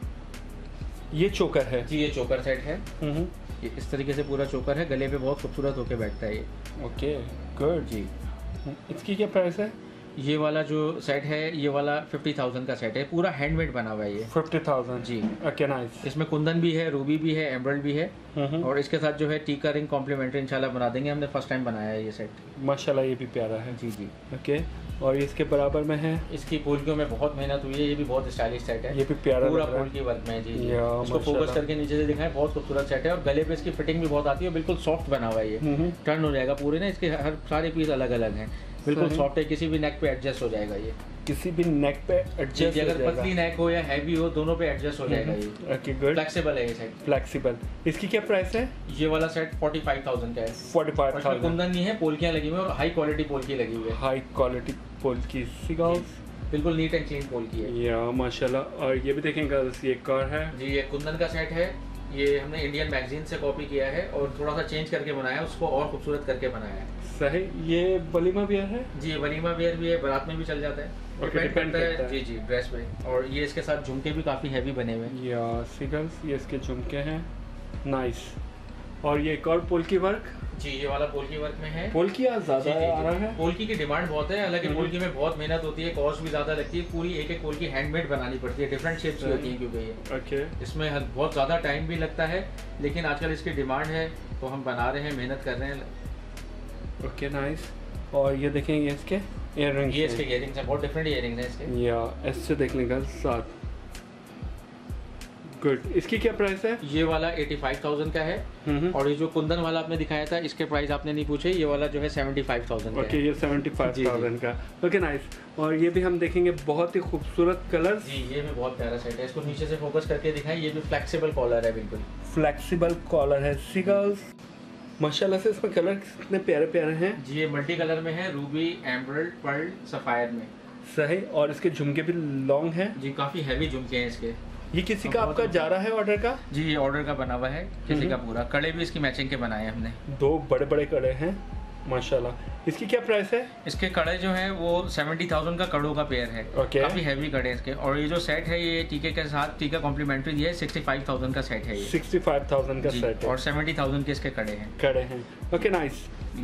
ये चोकर है जी, ये चोकर सेट है। ये इस तरीके से पूरा चोकर है, गले पे बहुत खूबसूरत होके बैठता है ये। ओके, गुड जी। इसकी क्या प्राइस है? ये वाला जो सेट है, ये वाला 50,000 का सेट है, पूरा हैंडमेड बना हुआ है ये। 50,000 जी। Okay, nice. इसमें कुंदन भी है, रूबी भी है, एमराल्ड भी है, और इसके साथ जो है टीका रिंग कॉम्प्लीमेंट्री इंशाल्लाह बना देंगे। हमने फर्स्ट टाइम बनाया है ये सेट। माशाल्लाह, ये भी प्यारा है। जी जी। ओके। और इसके बराबर में है, इसकी पोल्कियों में बहुत मेहनत हुई है, ये भी बहुत स्टाइलिश सेट है। ये भी प्यारा पूरा लग रहा है। पोल्की वर्क में है। जी जी। या, इसको फोकस करके नीचे से दिखाएं, बहुत खूबसूरत सेट है, और गले पे इसकी फिटिंग भी बहुत आती है, बिल्कुल सॉफ्ट बना हुआ है ये। टर्न हो जाएगा पूरे ना, इसके हर सारे पीस अलग अलग हैं। बिल्कुल सॉफ्ट है, किसी भी नेक पे एडजस्ट हो जाएगा ये, किसी भी नेक पे एडजस्ट, अगर पतली नेक हो या हैवी हो दोनों पे एडजस्ट हो जाएगा ये। ओके गुड, फ्लेक्सिबल है ये सेट, फ्लेक्सिबल। इसकी क्या प्राइस है? ये वाला सेट 45,000 का है। 45,000। कुंदन नहीं है, पोल्कियां लगी हुई है और हाई क्वालिटी पोल्की लगी हुई है। हाई क्वालिटी पोल्की सिगाल्स, बिल्कुल नीट एंड क्लीन पोल्की है या माशाल्लाह। और ये भी देखेंगे ये एक और है जी, ये कुंदन का सेट है। ये हमने इंडियन मैगजीन से कॉपी किया है और थोड़ा सा चेंज करके बनाया है, उसको और खूबसूरत करके बनाया है। सही। ये वलीमा वियर है? जी वलीमा वियर भी है, बारात में भी चल जाता है, डिपेंड करता है जी जी ड्रेस पे। और ये इसके साथ झुमके भी काफ़ी हैवी बने हुए हैं। या सिगल्स, ये इसके झुमके हैं, नाइस। और ये एक और पोल्की वर्क? जी ये वाला पोल्की वर्क में है। पोल्की ज़्यादा आ रहा है? पोल्की की डिमांड बहुत है, हालांकि पोल्की में बहुत मेहनत होती है, कॉस्ट भी ज़्यादा लगती है, पूरी एक एक पोल्की हैंडमेड बनानी पड़ती है, डिफरेंट शेप्स की होती है क्योंकि ये ओके, इसमें बहुत ज़्यादा टाइम भी लगता है, लेकिन आजकल इसकी डिमांड है तो हम बना रहे हैं, मेहनत कर रहे हैं। Okay nice. और ये देखेंगे इसके इयररिंग्स, ये इसके इयररिंग्स हैं, बहुत डिफरेंट इयररिंग्स हैं इसके। या ऐसे देखने का साथ, गुड। इसकी क्या प्राइस है? ये वाला 85,000 का है और ये जो कुंदन वाला आपने दिखाया था इसके प्राइस आपने नहीं पूछे, ये वाला जो है 75,000 का। ओके, ये 75,000 का। Okay nice. और ये भी हम देखेंगे बहुत ही खूबसूरत कलर। जी ये भी बहुत प्यारा सेट है, इसको नीचे से फोकस करके दिखाएं। ये भी फ्लेक्सिबल कॉलर है, बिल्कुल फ्लेक्सिबल कॉलर है सिगल्स। माशाल्लाह से इसमें कलर कितने प्यारे प्यारे हैं। जी ये मल्टी कलर में है, रूबी, एमरल्ड, पर्ल, सफायर में। सही। और इसके झुमके भी लॉन्ग हैं जी, काफ़ी हैवी झुमके हैं इसके। ये किसी का आपका जा रहा है ऑर्डर का? जी ये ऑर्डर का बना हुआ है किसी का पूरा। कड़े भी इसकी मैचिंग के बनाए हैं हमने, 2 बड़े बड़े कड़े हैं माशाल्लाह। इसकी क्या प्राइस है? इसके कड़े जो है वो 70,000 का कड़ों का पेयर है। ओके, काफ़ी हैवी कड़े इसके। और ये जो सेट है ये टीके के साथ टीका कॉम्प्लीमेंट्री दिया है, 65,000 का सेट है ये। 65,000 का सेट है और 70,000 के इसके कड़े हैं। कड़े हैं। ओके नाइस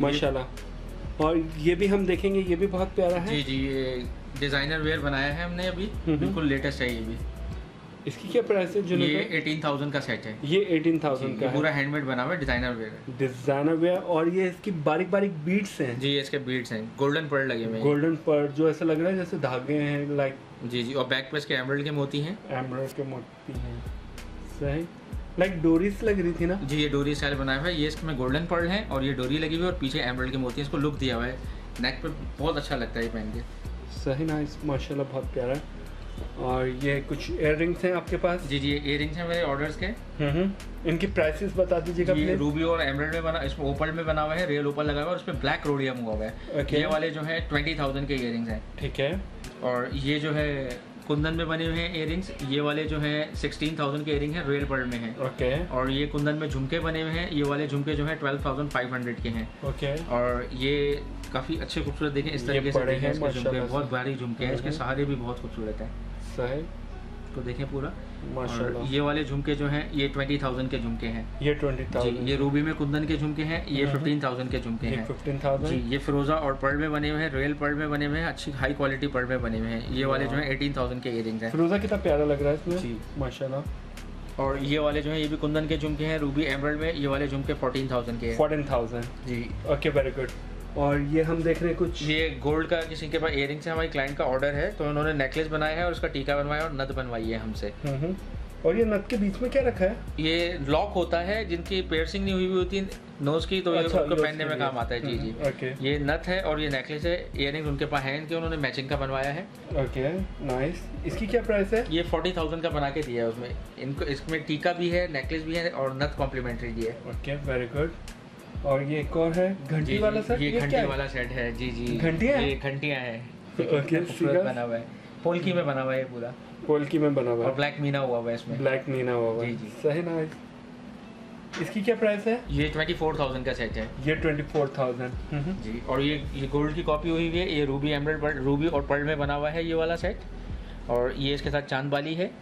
माशाल्लाह। और ये भी हम देखेंगे, ये भी बहुत प्यारा है। जी जी ये डिज़ाइनर वेयर बनाया है हमने अभी, बिल्कुल लेटेस्ट है ये भी। इसकी क्या प्राइस है? जो ये 18,000 का सेट है। ये 18,000 का पूरा हैंडमेड बना हुआ है, डिज़ाइनर वेयर। Designer where. और ये इसकी बारीक बारीक बीड्स हैं। जी ये इसके बीड्स हैं, गोल्डन पर्ल लगे हुए हैं। गोल्डन पर्ल, जो ऐसा लग रहा है जैसे धागे हैं, लाइक। जी जी और बैक पे इसके एमरल्ड के मोती हैं। एमरल्ड के मोती हैं, सही। लाइक डोरीज लग रही थी ना? जी ये डोरी स्टाइल बनाया हुआ है। ये इसमें गोल्डन पर्ल है और ये डोरी लगी हुई है और पीछे एमरल्ड के मोती हैं, इसको लुक दिया हुआ है। नेक पे बहुत अच्छा लगता है ये पहन के। सही नाइस माशाल्लाह, बहुत प्यारा है। और ये कुछ इयररिंग्स हैं आपके पास? जी जी ये इयररिंग्स हैं मेरे ऑर्डर्स के। इनकी प्राइसेस बता दीजिएगा ये रूबी और एमरल्ड में बना, इसमें ओपल में बना हुआ है, रियल ओपल लगा हुआ है और उसमें ब्लैक रोडियम हुआ हुआ है। ये वाले जो है 20,000 के इयररिंग्स हैं। ठीक है। और ये जो है कुंदन में बने हुए हैं इयररिंग्स, ये वाले जो है 16,000 के इयररिंग हैं, रियल पर्ल में हैं। ओके। और ये कुंदन में झुमके बने हुए हैं, ये वाले झुमके जो है 12,500 के हैं। ओके। और ये काफ़ी अच्छे खूबसूरत देखें, इस तरीके से देखें इसके झुमके, बहुत भारी झुमके हैं, इसके सहारे भी बहुत खूबसूरत हैं। सही। तो देखें पूरा माशाल्लाह। ये वाले झुमके जो हैं ये 20,000 के झुमके हैं। ये 20,000। ये रूबी में कुंदन के झुमके हैं, ये 15,000 के झुमके हैं। 15,000। जी ये फिरोजा और पर्ल में बने हुए हैं, रॉयल पर्ल में बने हुए हैं, अच्छी हाई क्वालिटी पर्ल में बने हुए हैं। ये वाले जो है 18,000 के इयररिंग्स हैं। फिरोजा कितना प्यारा लग रहा है इसमें। जी माशाल्लाह। और ये वाले जो है ये भी कुंदन के झुमके हैं, रूबी एमरल्ड में। ये वाले झुमके 14,000 के हैं। 14,000। जी ओके, वेरी गुड। और ये हम देख रहे हैं कुछ, ये गोल्ड का किसी के पास इयररिंग्स है, हमारी क्लाइंट का ऑर्डर है तो उन्होंने नेकलेस बनाया है और उसका टीका बनवाया और नथ बनवाई है हमसे। और ये नथ के बीच में क्या रखा है? ये लॉक होता है, जिनकी पियर्सिंग नहीं हुई हुई होती नोज की, तो अच्छा, ये उनको पहनने में काम आता है। जी जी ओके। ये नथ है और ये नेकलेस है, इयररिंग्स उनके पास है इनके, उन्होंने मैचिंग का बनवाया है। Okay nice. इसकी क्या प्राइस है? ये 40,000 का बना के दिया है उसमें इनको, इसमें टीका भी है, नेकलेस भी है और नथ कॉम्प्लीमेंट्री दी है। Okay, very good. और ये एक और है घंटी वाला सेट। ये घंटी वाला सेट है। जी जी घंटियाँ, ये घंटियाँ हैं। ओके, बना हुआ है, पोल्की में बना हुआ है पूरा, पोल्की में बना हुआ है और ब्लैक मीना हुआ है इसमें। ब्लैक मीना हुआ है। जी जी सही नाइस। इसकी क्या प्राइस है? ये 24,000 का सेट है। ये 24,000। जी और ये गोल्ड की कॉपी हुई हुई है, ये रूबी एमरल्ड रूबी और पर्ल में बना हुआ है ये वाला सेट। और ये इसके साथ चांद बाली है।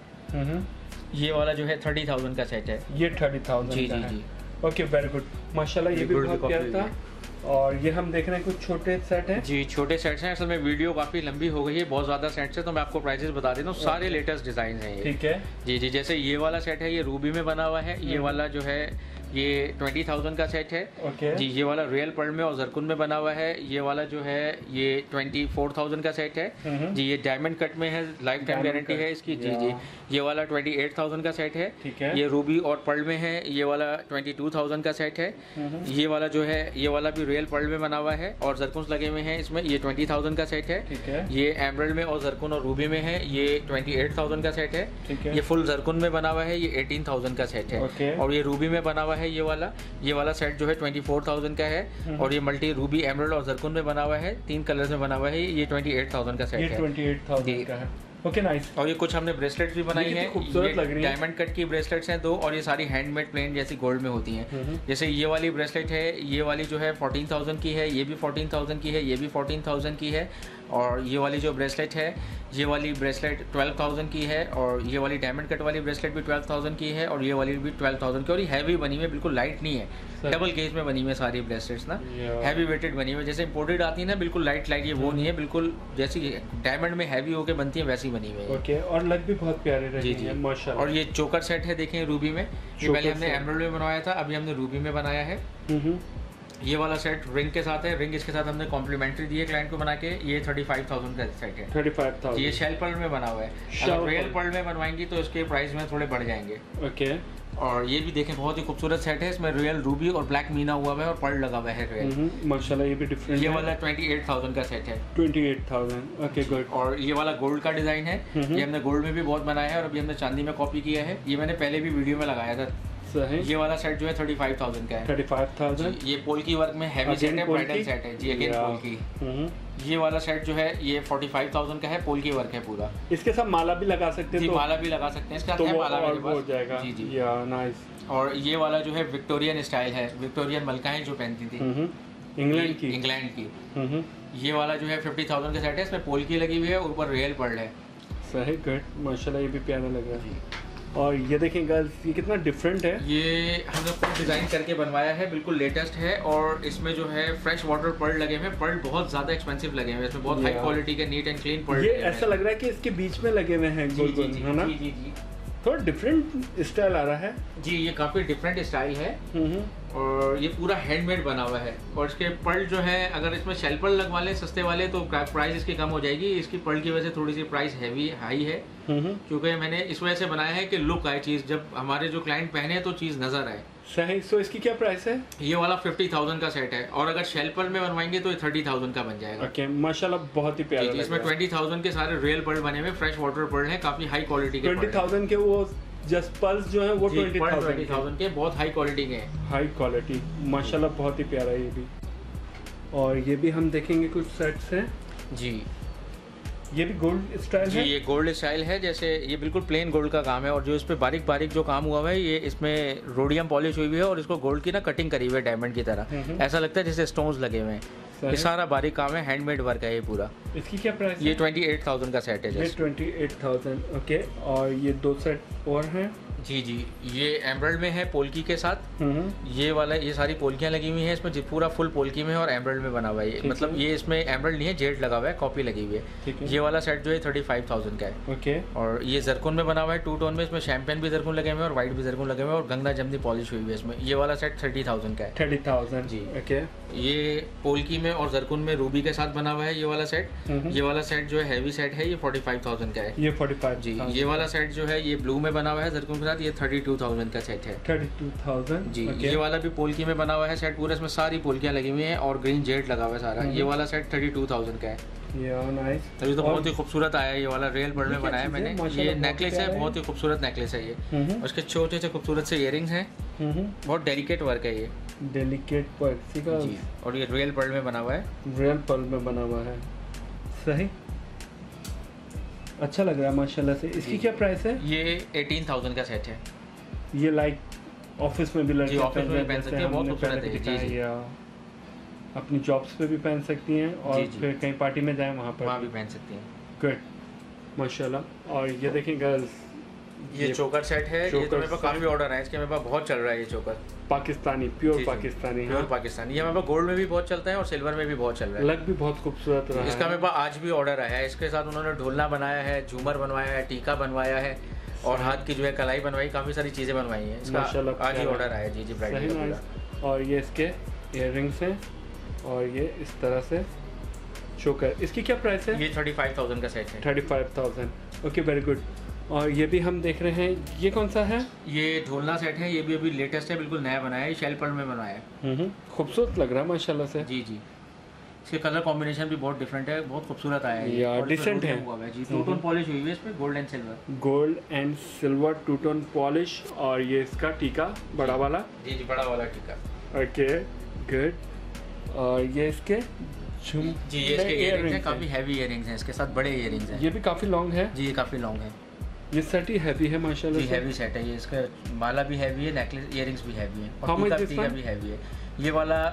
ये वाला जो है 30,000 का सेट है। ये 30,000 जी का जी है। जी ओके, वेरी गुड माशाल्लाह। ये भी बहुत प्यारा था। और ये हम देख रहे हैं कुछ छोटे सेट हैं। जी छोटे सेट्स हैं, असल में वीडियो काफ़ी लंबी हो गई है, बहुत ज़्यादा सेट्स हैं, तो मैं आपको प्राइसेस बता देता हूँ। सारे लेटेस्ट डिज़ाइन हैं ये। ठीक है। जी जी जैसे ये वाला सेट है, ये रूबी में बना हुआ है। ये वाला जो है ये 20,000 का सेट है। ओके जी, ये वाला रियल पर्ल में और जरकुन में बना हुआ है। ये वाला जो है ये 24,000 का सेट है जी। ये डायमंड कट में है, लाइफ टाइम गारंटी है इसकी। जी जी। ये वाला 28,000 का सेट है। ठीक है। ये रूबी और पर्ल में है। ये वाला 22,000 का सेट है। ये वाला जो है ये वाला भी रियल पर्ल में बना हुआ है और जरकुन लगे हुए हैं इसमें। ये 20,000 का सेट है। ठीक है। ये एमरल्ड में और जरकुन और रूबी में है। ये 28,000 का सेट है। ठीक है। ये फुल जरकुन में बना हुआ है। ये 18,000 का सेट है। ओके। और ये रूबी में बना हुआ है। ये वाला सेट जो है 24,000 का है। और ये मल्टी रूबी एमरल्ड और जरकुन में बना हुआ है, 3 कलर्स में बना हुआ है। ये 28,000 का सेट है। ये 28,000 का है। Okay nice. और ये कुछ हमने ब्रेसलेट्स भी बनाई हैं, खूबसूरत लग रही है। डायमंड कट की ब्रेसलेट्स हैं 2 और ये सारी हैंडमेड प्लेन जैसी गोल्ड में होती हैं। जैसे ये वाली ब्रेसलेट है, ये वाली जो है 14,000 की है, ये भी 14,000 की है, ये भी 14,000 की है। और ये वाली जो ब्रेसलेट है, ये वाली ब्रेसलेट 12,000 की है। और ये वाली डायमंड कट वाली ब्रेसलेट भी 12,000 की है। और ये वाली भी 12,000 की। और ये हैवी बनी हुई है, बिल्कुल लाइट नहीं है, डबल केज में बनी हुई है सारी ब्रेसलेट्स ना, हैवी वेटेड बनी हुई है। जैसे इंपोर्टेड आती है ना, बिल्कुल लाइट ये वो नहीं है, बिल्कुल जैसी डायमंड में हैवी होकर बनती है वैसी बनी हुई है। ओके। और लग भी बहुत प्यारे रही है माशाल्लाह। और ये चोकर सेट है, देखें रूबी में। ये पहले हमने एमरल्ड में बनवाया था, अभी हमने रूबी में बनाया है। ये वाला सेट रिंग के साथ है। रिंग इसके साथ हमने कॉम्प्लीमेंट्री दी है क्लाइंट को बना के। ये 35,000 का सेट है। 35,000। ये शेल पर्ल में बना हुआ है। अगर रियल पर्ल में बनवाएंगी तो इसके प्राइस में थोड़े बढ़ जाएंगे। ओके। और ये भी देखें बहुत ही खूबसूरत सेट है। इसमें रियल रूबी और ब्लैक मीना हुआ है और पर्ल लगा हुआ है रियल माशाल्लाह। ये भी डिफरेंट। ये वाला 28,000 का सेट है। 28,000। Okay good. और ये वाला गोल्ड का डिजाइन है। ये हमने गोल्ड में भी बहुत बनाया है और अभी हमने चांदी में कॉपी किया है। ये मैंने पहले भी वीडियो में लगाया था। ये वाला सेट जो है 35,000 का है। 35,000। ये पोल की वर्क में हैवी सेट है, ब्राइडल सेट है जी। अगेन पोल की। ये वाला सेट जो है ये 45,000 का है, पोल की वर्क है पूरा। इसके साथ माला भी लगा सकते हैं। जी, माला भी लगा सकते हैं। इसके साथ है माला मेरे पास। हो जाएगा। जी जी। नाइस। और ये वाला जो है विक्टोरियन स्टाइल है, विक्टोरियन मलकाएं जो पहनती थी, इंग्लैंड की। ये वाला जो है 50,000 का सेट है। इसमें पोल की लगी हुई है, ऊपर रियल पर्ल है। सही गुड माशाल्लाह। ये भी प्यारा लग रहा है। और ये देखें गर्ल्स, ये कितना डिफरेंट है। ये हमने खुद डिज़ाइन करके बनवाया है, बिल्कुल लेटेस्ट है। और इसमें जो है फ्रेश वाटर पर्ल लगे हुए हैं। पर्ल बहुत ज़्यादा एक्सपेंसिव लगे हुए हैं, इसमें बहुत हाई क्वालिटी के नीट एंड क्लीन पर्ल। ये ऐसा लग रहा है कि इसके बीच में लगे हुए हैं गोल गोल, है ना? जी जी। थोड़ा डिफरेंट स्टाइल आ रहा है जी। ये काफ़ी डिफरेंट स्टाइल है। और ये पूरा हैंडमेड बना हुआ है। और इसके पर्ल जो है, अगर इसमें शेल पर्ल लगवा लें सस्ते वाले तो प्राइस इसकी कम हो जाएगी। इसकी पर्ल की वजह से थोड़ी सी प्राइस हाई है। क्योंकि मैंने इस वजह से बनाया है कि लुक आए चीज़, जब हमारे जो क्लाइंट पहने तो चीज़ नजर आए। सही। सो इसकी क्या प्राइस है? ये वाला 50,000 का सेट है। और अगर शेल पर्ल में बनवाएंगे तो 30,000 का बन जाएगा। ओके माशाल्लाह, बहुत ही प्यारा। इसमें 20,000 के सारे रियल पर्ल बने हुए, फ्रेश वाटर पर्ल है, काफी हाई क्वालिटी के। 20,000 के वो जस्ट पर्ल्स जो है वो 20,000 के बहुत हाई क्वालिटी के हैं। हाई क्वालिटी माशाल्लाह, बहुत ही प्यारा ये भी। और ये भी हम देखेंगे कुछ सेट्स हैं जी। ये भी गोल्ड स्टाइल है। ये गोल्ड स्टाइल है। जैसे ये बिल्कुल प्लेन गोल्ड का काम है और जो इस पे बारीक बारीक जो काम हुआ है, ये इसमें रोडियम पॉलिश हुई हुई है और इसको गोल्ड की ना कटिंग करी हुई है डायमंड की तरह। ऐसा लगता है जैसे स्टोन्स लगे हुए हैं। ये सारा बारीक काम है, हैंडमेड वर्क है ये पूरा। इसकी क्या प्राइस है? ये 28,000 का सेट है। ये 28,000। ओके। और ये 2 सेट और हैं। जी जी। ये एमरल्ड में है पोल्की के साथ। ये वाला, ये सारी पोल्कियाँ लगी हुई हैं इसमें, पूरा फुल पोल्की में है और एमरल्ड में बना हुआ है। मतलब ये इसमें एमरल्ड नहीं है, जेड लगा हुआ है, कॉपी लगी हुई है। ये वाला सेट जो है 35,000 का है। ओके। और ये जरकुन में बना हुआ है 2 टोन में। इसमें शैम्पेन भी जरकुन लगे हुए हैं और व्हाइट भी जरकुन लगे हुए हैं और गंगा जमनी पॉलिश हुई है इसमें। ये वाला सेट 30,000 का है। 30,000 जी। ओके। ये पोल्की में और जरकुन में रूबी के साथ बना हुआ है ये वाला सेट। ये वाला सेट जो है हैवी सेट है, ये 45,000 का है। ये 45 जी। ये वाला सेट जो है ये ब्लू में बना हुआ है जरकुन के साथ, ये 32,000 का सेट है। 32,000 जी। ये वाला भी पोल्की में बना हुआ है सेट पूरा, इसमें सारी पोल्कियाँ लगी हुई हैं और ग्रीन जेड लगा हुआ है सारा। ये वाला सेट 32,000 का है। नाइस। तभी तो बहुत ही खूबसूरत आया ये वाला, रियल पर्ल में बनाया मैंने। ये नेकलेस है, बहुत ही खूबसूरत नेकलेस है ये। उसके छोटे से खूबसूरत से इयरिंग्स हैं। बहुत डेलिकेट वर्क है ये। डेलिकेट वर्क जी। और ये रियल पर्ल में बना हुआ है। रियल पर्ल में बना हुआ है। सही, अच्छा लग रहा है माशाल्लाह से। इसकी क्या प्राइस है? ये 18,000 का सेट है। ये लाइक ऑफिस में भी लड़के ऑफिस में पहन सकते हैं, बहुत खूबसूरत है। जी। अपनी जॉब्स पे भी पहन सकती हैं और फिर कहीं पार्टी में जाएं वहाँ भी पहन सकती हैं। गुड माशाल्लाह। और ये देखें गर्ल्स, ये चोकर सेट है। ये तो मेरे पास काफी ऑर्डर है इसके, मेरे पास बहुत चल रहा है ये choker. Pakistani, pure Pakistani. Pure Pakistani. ये मेरे पास गोल्ड में भी बहुत चलता है और सिल्वर में भी बहुत चल रहा है। लग भी बहुत खूबसूरत रहा है इसका। मेरे पास आज भी ऑर्डर आया है। इसके साथ उन्होंने ढोलना बनाया है, झूमर बनवाया है, टीका बनवाया है, और हाथ की जो है कलाई बनवाई, काफ़ी सारी चीज़ें बनवाई हैं। इसका आज ही ऑर्डर आया। जी ब्राइडल। और ये इसके इयररिंग्स हैं और ये इस तरह से चोकर। इसकी क्या प्राइस है? ये 35,000 का सेट है। 35,000। Okay, very good. और ये भी हम देख रहे हैं, ये कौन सा है? ये ढोलना सेट है, ये भी अभी लेटेस्ट है, बिल्कुल नया बनाया है, शेल पर्ल में बनाया है। खूबसूरत लग रहा है माशाल्लाह से। जी इसके कलर कॉम्बिनेशन भी बहुत डिफरेंट है, बहुत खूबसूरत आया है या डिसेंट है। जी, टू टोन पॉलिश हुई है इसमें, gold and silver two tone polish. और ये इसका टीका बड़ा वाला। जी बड़ा वाला टीका। Okay, good. और ये इसके जी ये इसके इयररिंग्स हैं, काफ़ी हैवी इयररिंग्स हैं, इसके साथ बड़े इयररिंग्स हैं। ये भी काफ़ी लॉन्ग है। जी ये काफ़ी लॉन्ग है। ये सेट ही हैवी है माशाल्लाह जी, हैवी सेट है ये। इसका माला भी हैवी है, नेकलेस इयररिंग्स भी हैवी है, और टीका भी हैवी है। ये वाला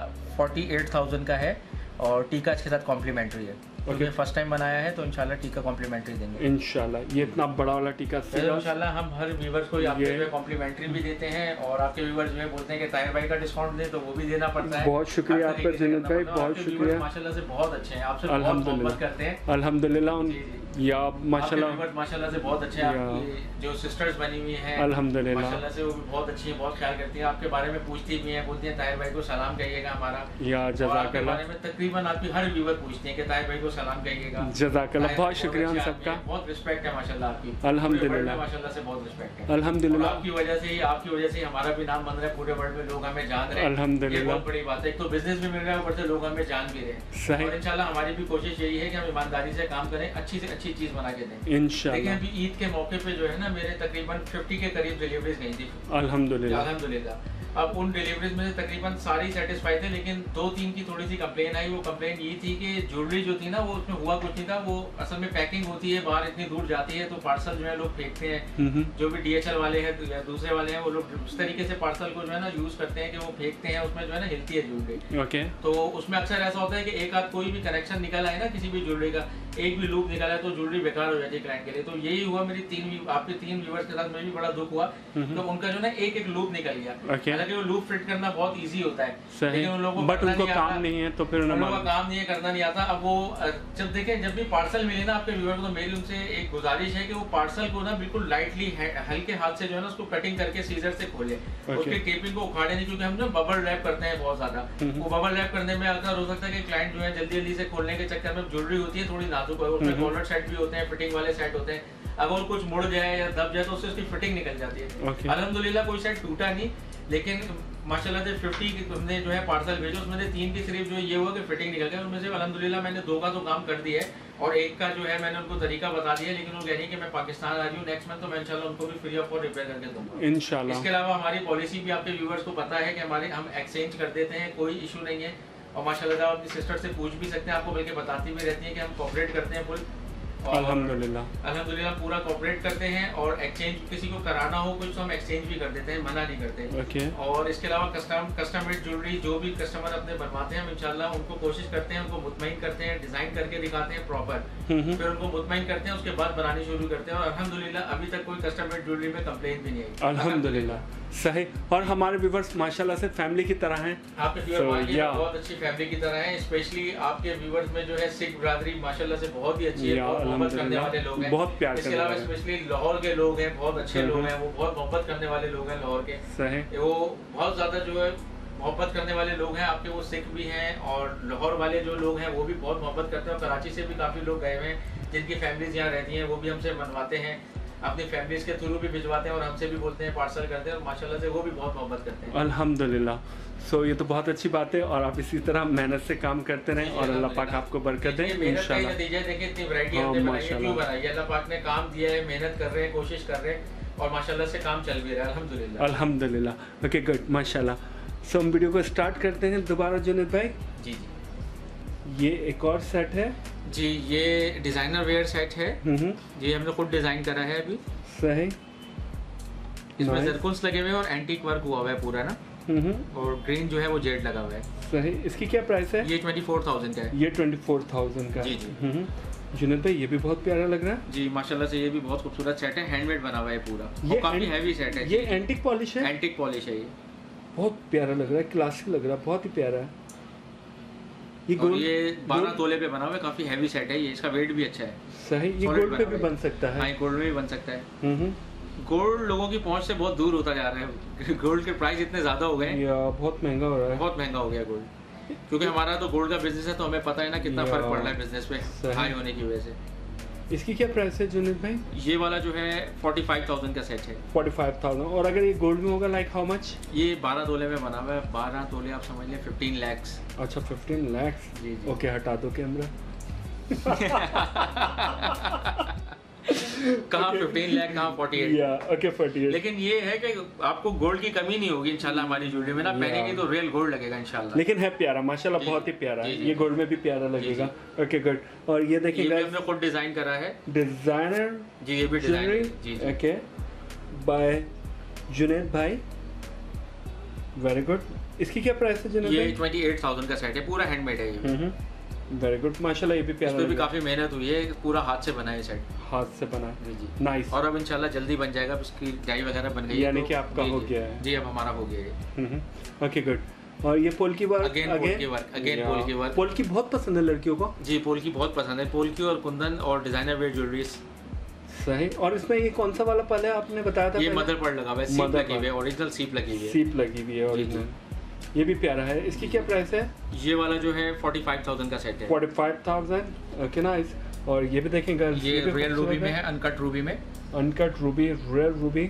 48,000 का है और टीका इसके साथ कॉम्प्लीमेंट्री है। क्योंकि फर्स्ट टाइम बनाया है तो इंशाल्लाह टीका कॉम्प्लीमेंट्री देंगे इंशाल्लाह। ये इतना बड़ा वाला टीका इंशाल्लाह हम हर व्यूवर्स को आपके कॉम्प्लीमेंट्री भी देते हैं, और आपके व्यूवर्स जो है बोलते हैं कि ताहिर भाई का डिस्काउंट दे, तो वो भी देना पड़ता है। बहुत शुक्रिया आपका जिन्नत भाई, बहुत शुक्रिया। माशाल्लाह से बहुत अच्छे हैं, आपसे बहुत मोहब्बत करते हैं। अल्हम्दुलिल्लाह। या माशाल्लाह से बहुत अच्छे हैं, जो सिस्टर्स बनी हुई हैं अल्हम्दुलिल्लाह माशाल्लाह से, वो भी बहुत अच्छी हैं, बहुत ख्याल करती हैं, आपके बारे में पूछती भी हैं, बोलती हैं ताहिर भाई को सलाम कहिएगा हमारा। या जज़ाकल्लाह। बारे में तकरीबन आपकी हर व्यूवर पूछते हैं कि ताहिर भाई को सलाम कहिएगा। जज़ाकल्लाह, बहुत शुक्रिया उन सबका। बहुत रिस्पेक्ट है माशाल्लाह आपकी। अल्हम्दुलिल्लाह माशाल्लाह से बहुत रिस्पेक्ट है। अल्हम्दुलिल्लाह। आपकी वजह से ही हमारा भी नाम बन रहा है, पूरे वर्ल्ड में लोग हमें जान रहे हैं। अल्हम्दुलिल्लाह, बहुत बड़ी बात है। एक तो बिजनेस भी मिल रहा है, ऊपर से लोग हमें जान भी रहे हैं। और इंशाल्लाह हमारी भी कोशिश यही है कि हम ईमानदारी से काम करें, अच्छी से अच्छी चीज बना के दें इंशाल्लाह। लेकिन अभी ईद के मौके पे जो है ना, मेरे तकरीबन 50 के करीब डिलीवरीज गई थी अल्हम्दुलिल्लाह। अब उन डिलीवरीज में से तकरीबन सारी सेटिस्फाई थे, लेकिन 2-3 की थोड़ी सी कंप्लेन आई। वो कंप्लेन ये थी कि ज्वेलरी जो थी ना, वो उसमें हुआ कुछ नहीं था। वो असल में पैकिंग होती है, बाहर इतनी दूर जाती है, तो पार्सल जो है लोग फेंकते हैं। जो भी DHL वाले हैं या दूसरे वाले हैं, वो लोग उस तरीके से पार्सल को जो है ना यूज करते हैं कि वो फेंकते हैं, उसमें जो है ना हिलती है ज्वेलरी। तो उसमें अक्सर ऐसा होता है कि एक आध कोई भी कनेक्शन निकल आए ना किसी भी ज्वेलरी का, एक भी लूप निकाला है तो ज्वेलरी बेकार हो जाती है क्लाइंट के लिए। तो यही हुआ मेरी आपके 3 व्यूवर्स के साथ, में भी बड़ा दुख हुआ। तो उनका जो है एक लूप निकल गया। हालांकि वो लूप फिट करना बहुत इजी होता है, लेकिन उन लोगों को उनको काम नहीं है, तो फिर उन लोगों का काम नहीं है, करना नहीं आता। अब वो जब देखें, जब भी पार्सल मिले ना आपके व्यूअर को, तो मेरी उनसे एक गुजारिश है कि वो पार्सल को ना बिल्कुल लाइटली हल्के हाथ से जो है ना उसको कटिंग करके सीजर से खोले, उसके टेपिंग को उखाड़े नहीं, क्योंकि हम जो बबल रैप करते हैं बहुत ज्यादा, वो बबल रैप करने में अक्सर हो सकता है कि क्लाइंट जो है जल्दी जल्दी से खोलने के चक्कर में ज्वेलरी होती है थोड़ी नाजुक, उसमें कॉलर सेट भी होते हैं, फिटिंग वाले सेट होते हैं, अगर कुछ मुड़ जाए या दब जाए तो उससे उसकी फिटिंग निकल जाती है। अल्हम्दुलिल्लाह कोई सेट टूटा नहीं, लेकिन माशाल्लाह से 50 हमने जो है पार्सल भेजे, उसमें से 3 की सिर्फ जो ये हुआ कि फिटिंग निकल गया। उनमें से अल्हम्दुलिल्लाह मैंने 2 का तो काम कर दिया है, और एक का जो है मैंने उनको तरीका बता दिया, लेकिन वो कह रही है कि मैं पाकिस्तान आ रही हूँ नेक्स्ट मंथ, तो मैं इंशाल्लाह उनको भी फ्री ऑफ कॉस्ट रिपेयर करके दूंगा इंशाल्लाह। इसके अलावा हमारी पॉलिसी भी आपके व्यूवर्स को पता है कि हम एक्सचेंज कर देते हैं, कोई इशू नहीं है। और माशाल्लाह आप अपनी सिस्टर से पूछ भी सकते हैं, आपको बल्कि बताती भी रहती है कि हम कोऑपरेट करते हैं फुल। अल्हम्दुलिल्लाह पूरा कोऑपरेट करते हैं, और एक्सचेंज किसी को कराना हो कुछ तो हम एक्सचेंज भी कर देते हैं, मना नहीं करते। और इसके अलावा कस्टम मेड ज्वेलरी जो भी कस्टमर अपने बनवाते हैं, हम इंशाल्लाह उनको कोशिश करते हैं, उनको मुतमईन करते हैं, डिजाइन करके दिखाते हैं प्रॉपर, फिर उनको मुतमईन करते हैं, उसके बाद बनानी शुरू करते हैं। और अल्हम्दुलिल्लाह अभी तक कोई कस्टम मेड ज्वेलरी में कंप्लेन भी नहीं आई अल्हम्दुलिल्लाह। सही। और हमारे व्यूवर्स माशाल्लाह से फैमिली की तरह हैं, आपके व्यूअर्स बहुत अच्छी फैमिली की तरह हैं। स्पेशली आपके व्यूवर्स में जो है सिख बिरादरी माशाल्लाह से बहुत ही अच्छी है, बहुत मोहब्बत करने वाले लोग हैं, बहुत प्यार। इसके अलावा स्पेशली लाहौर के लोग हैं, बहुत अच्छे लोग हैं, वो बहुत मोहब्बत करने वाले लोग हैं लाहौर के। सही। वो बहुत ज्यादा जो है मोहब्बत करने वाले लोग हैं आपके, वो सिख भी हैं, और लाहौर वाले जो लोग हैं वो भी बहुत मोहब्बत करते हैं। और कराची से भी काफी लोग गए हुए हैं जिनकी फैमिलीज यहाँ रहती हैं, वो भी हमसे बनवाते हैं, अपनी फैमिलीज के थ्रू भी भिजवाते हैं, और हमसे भी बोलते हैं पार्सल करते हैं, और माशाल्लाह से वो भी बहुत मोहब्बत करते हैं अल्हम्दुलिल्लाह। सो ये तो बहुत अच्छी बात है, और आप इसी तरह मेहनत से काम करते रहें, और अल्लाह पाक आपको बरकत दे इंशाल्लाह। नतीजा देखिए, इतनी वैरायटी हमने बनाई है, क्यों बनाई है? अल्लाह पाक ने काम दिया है, मेहनत कर रहे हैं, कोशिश कर रहे हैं, और माशाल्लाह से काम चल भी रहा है अल्हम्दुलिल्लाह अल्हम्दुलिल्लाह। ओके गुड, माशाल्लाह। सो हम वीडियो को स्टार्ट करते हैं दोबारा जुनैद भाई। जी जी, ये एक और सेट है जी, ये डिजाइनर वेयर सेट है जी, हमने खुद डिजाइन करा है अभी। सही। इसमें सर्कल्स लगे हुए हैं और एंटीक वर्क हुआ हुआ है पूरा ना, और ग्रीन जो है वो जेड लगा हुआ है। सही। इसकी क्या प्राइस है? ये 24,000 का है। ये 24,000 का जी जी। जुनैद भाई ये भी बहुत प्यारा लग रहा है जी, माशाल्लाह से ये भी बहुत खूबसूरत सेट है, हैंडमेड बना हुआ है पूरा, ये काफी हैवी सेट है। ये एंटीक पॉलिश है? एंटीक पॉलिश है, ये बहुत प्यारा लग रहा है, क्लासिक लग रहा है, बहुत ही प्यारा है। ये 12 तोले पे बना हुआ है, काफी हैवी सेट है ये, इसका वेट भी अच्छा है। सही। ये गोल्ड पे भी बन सकता है? हाँ, गोल्ड में भी बन सकता है। गोल्ड लोगों की पहुंच से बहुत दूर होता जा रहा है। गोल्ड के प्राइस इतने ज्यादा हो गए हैं, बहुत महंगा हो रहा है, बहुत महंगा हो गया गोल्ड। क्योंकि हमारा तो गोल्ड का बिजनेस है, तो हमें पता है ना कितना फर्क पड़ रहा है बिजनेस पे हाई होने की वजह से। इसकी क्या प्राइस है जुनेद भाई? ये वाला जो है 45,000 का सेट है। 45,000। और अगर ये गोल्ड में होगा लाइक हाउ मच? ये 12 तोले में बना हुआ है। 12 तोले आप समझ लें 15 लाख। अच्छा 15 लाख। जी। ओके, हटा दो कैमरा। कहाँ 15 लाख, कहाँ 48। ओके 48। लेकिन ये है कि आपको गोल्ड की कमी नहीं होगी इंशाल्लाह हमारी ज्वेलरी में ना, पहनेंगे तो रियल गोल्ड लगेगा इंशाल्लाह। लेकिन है प्यारा माशाल्लाह, बहुत ही प्यारा है। ये गोल्ड में भी प्यारा लगेगा। Okay good. और ये देखिए ये हमने खुद डिजाइन करा है, डिजाइनर जी, ये भी designer ji. Okay, bye Juned भाई, वेरी गुड। इसकी क्या प्राइस है जुनेद भाई? ये 28,000 का सेट है, पूरा हैंडमेड है ये। वेरी गुड माशाल्लाह, ये भी प्यारा है। इसमें भी काफी मेहनत हुई है, पूरा हाथ से बना है सेट, हाथ से बना। जी नाइस। और अब इंशाल्लाह जल्दी बन जाएगा, उसकी डाई वगैरह बन गई है, यानी कि आपका हो गया है। जी अब हमारा हो गया है। Okay good. और ये polki work, again polki work. Polki बहुत पसंद है लड़कियों को। जी पोल्की बहुत पसंद है, पोल्की और कुंदन और डिजाइनर वेयर ज्वेलरीज। सही। और इसमें ये कौन सा वाला पल है आपने बताया था? ये मदर पर्ल लगा हुआ है, सीप लगी हुई है, ओरिजिनल सीप लगी हुई है। सीप लगी हुई है ओरिजिनल। ये भी प्यारा है। इसकी क्या प्राइस है? ये वाला जो है 45,000 का सेट है। 45,000। Okay nice. और ये भी देखेंगे, ये रियल रूबी में है, अनकट रूबी में। Uncut ruby, real ruby.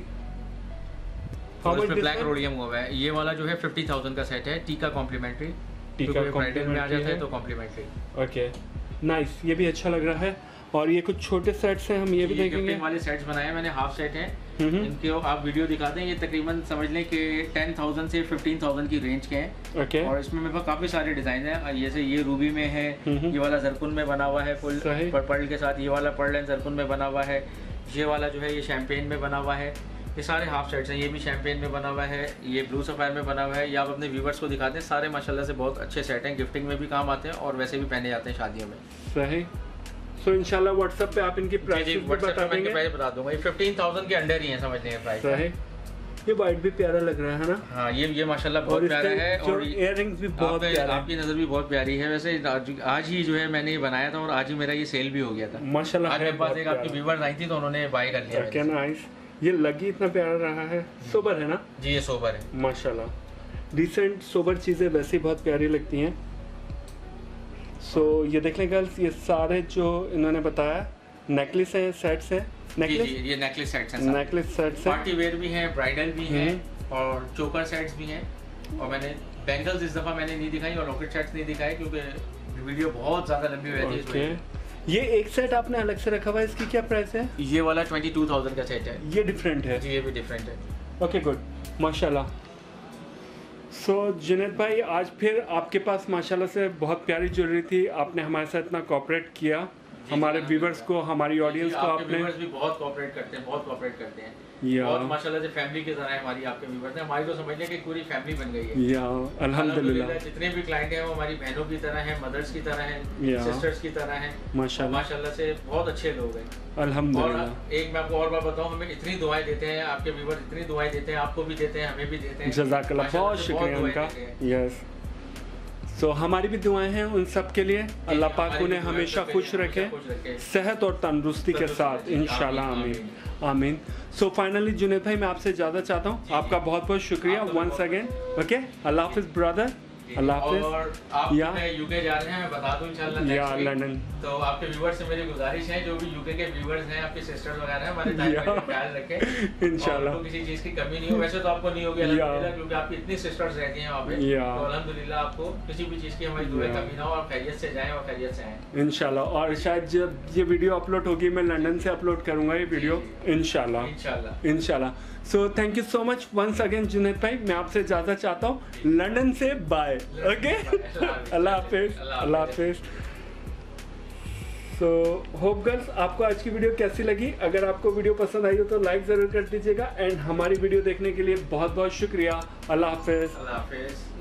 इसमें ब्लैक रोडियम हुआ है। ये वाला जो है 50,000 का सेट है, टीका कॉम्प्लीमेंट्री। टीका ब्राइडल में आ जाता है तो कॉम्प्लीमेंट्री। ओके नाइस, ये भी अच्छा लग रहा है। और ये कुछ छोटे सेट्स हैं, हम ये भी देखेंगे। वाले सेट्स बनाए हैं मैंने, हाफ सेट हैं। इनके आप वीडियो दिखाते हैं, ये तकरीबन समझ लें कि 10,000 से 15,000 की रेंज के हैं। ओके। और इसमें मेरे पास काफी सारे डिजाइन हैं, जैसे ये रूबी में है, ये वाला जरकुन में बना हुआ है फुल पर्ल के साथ, ये वाला पर्ल एंड जरकुन में बना हुआ है, ये वाला जो है ये शैम्पेन में बना हुआ है। ये सारे हाफ सेट्स हैं, ये भी शैम्पेन में बना हुआ है, ये ब्लू सफायर में बना हुआ है। ये आप अपने व्यूवर्स को दिखाते हैं, सारे माशाल्लाह से बहुत अच्छे सेट हैं, गिफ्टिंग में भी काम आते हैं और वैसे भी पहने जाते हैं शादियों में। सही। सो इंशाल्लाह व्हाट्सएप पे आप इनकी प्राइस बता देंगे। प्राइस बता दूंगा, ये 15,000 के अंडर ही है समझ लें प्राइस। सही। ये वाइट भी प्यारा लग रहा है ना? हाँ ये माशाल्लाह बहुत प्यारा है। और इयररिंग्स भी बहुत प्यारे, आपकी नजर भी बहुत प्यारी है। वैसे आज ही जो है मैंने ये बनाया था और आज ही मेरा ये सेल भी हो गया था माशाल्लाह। आज मेरे पास एक आपकी व्यूअर्स आई थी तो उन्होंने बाय कर लिया। क्या नाइस। ये लगी इतना प्यारा रहा है। सोबर है ना? जी ये सोबर है माशाल्लाह। डिसेंट सोबर चीज़ें वैसे ही बहुत प्यारी लगती हैं। सो ये देख लें गर्ल्स, ये सारे जो इन्होंने बताया नेकलेस हैं, सेट्स हैं। नेकलेस, ये नेकलेस सेट्स हैं, नेकलेस सेट्स हैं, पार्टी वेयर भी हैं, ब्राइडल भी हैं और चोकर सेट्स भी हैं। और मैंने बैंगल्स इस दफ़ा मैंने नहीं दिखाई और लॉकेट सेट्स नहीं दिखाए क्योंकि वीडियो बहुत ज़्यादा लंबी हो जाती है। ये एक सेट आपने अलग से रखा हुआ है, इसकी क्या प्राइस है? ये वाला 22,000 का सेट है। ये डिफरेंट है? जी ये भी डिफरेंट है। ओके गुड माशाल्लाह। सो जुनैद भाई, आज फिर आपके पास माशाल्लाह से बहुत प्यारी ज्वेलरी थी, आपने हमारे साथ इतना कोऑपरेट किया, हमारे व्यूवर्स को, हमारी ऑडियंस को आपने। व्यूवर्स भी बहुत कोऑपरेट करते हैं, बहुत कोऑपरेट करते हैं। बहुत माशाल्लाह से फैमिली की तरह है हमारी आपके व्यूवर्स हैं, हमारी तो समझ लें कि पूरी फैमिली बन गई है। या अल्हम्दुलिल्लाह। जितने भी क्लाइंट हैं वो हमारी बहनों की तरह हैं, मदर्स की तरह हैं, सिस्टर्स की तरह हैं। माशाल्लाह से बहुत अच्छे लोग हैं अल्हम्दुलिल्लाह। और एक मैं आपको और बात बताऊं, हमें इतनी दुआएं देते हैं, आपके व्यूवर्स इतनी दुआएं देते हैं, आपको भी देते हैं, हमें भी देते हैं। जज़ाकल्लाह, बहुत शुक्रिया उनका। यस। सो हमारी भी दुआएं हैं उन सब के लिए, अल्लाह पाक उन्हें हमेशा खुश रखे, सेहत और तंदुरुस्ती के साथ इंशाल्लाह। आमीन आमीन। सो फाइनली जुनैद भाई, मैं आपसे ज़्यादा चाहता हूँ, आपका बहुत बहुत शुक्रिया वंस अगेन। ओके, अल्लाह हाफिज़ ब्रदर, अल्लाह हाफिज़। और आप यूके जा रहे हैं, मैं बता दूं इंशाल्लाह या लंदन। तो आपके व्यूवर्स से मेरी गुजारिश है, जो भी यूके के व्यूवर्स हैं, आपके सिस्टर्स वगैरह हैं, हमारे ख्याल रखें इंशाल्लाह, किसी चीज़ की कमी नहीं हो। वैसे तो आपको नहीं होगी अल्हम्दुलिल्लाह, क्योंकि आपकी इतनी सिस्टर्स रहती हैं वहाँ पे, तो अल्हम्दुलिल्लाह आपको किसी भी चीज़ की हमारी दुआ कमी ना हो, आप खैरियत से जाएं और खैरियत से आएं इंशाल्लाह। और शायद जब ये वीडियो अपलोड होगी, मैं लंदन से अपलोड करूँगा ये वीडियो इंशाल्लाह इंशाल्लाह। So thank you so much once again Junaid भाई, मैं आपसे इजाज़त चाहता हूँ, लंदन से बाय। ओके, अल्लाह हाफिज़, अल्लाह हाफिज़। सो होप गर्ल्स, आपको आज की वीडियो कैसी लगी? अगर आपको वीडियो पसंद आई हो तो लाइक ज़रूर कर दीजिएगा, एंड हमारी वीडियो देखने के लिए बहुत बहुत शुक्रिया। अल्लाह हाफिज़।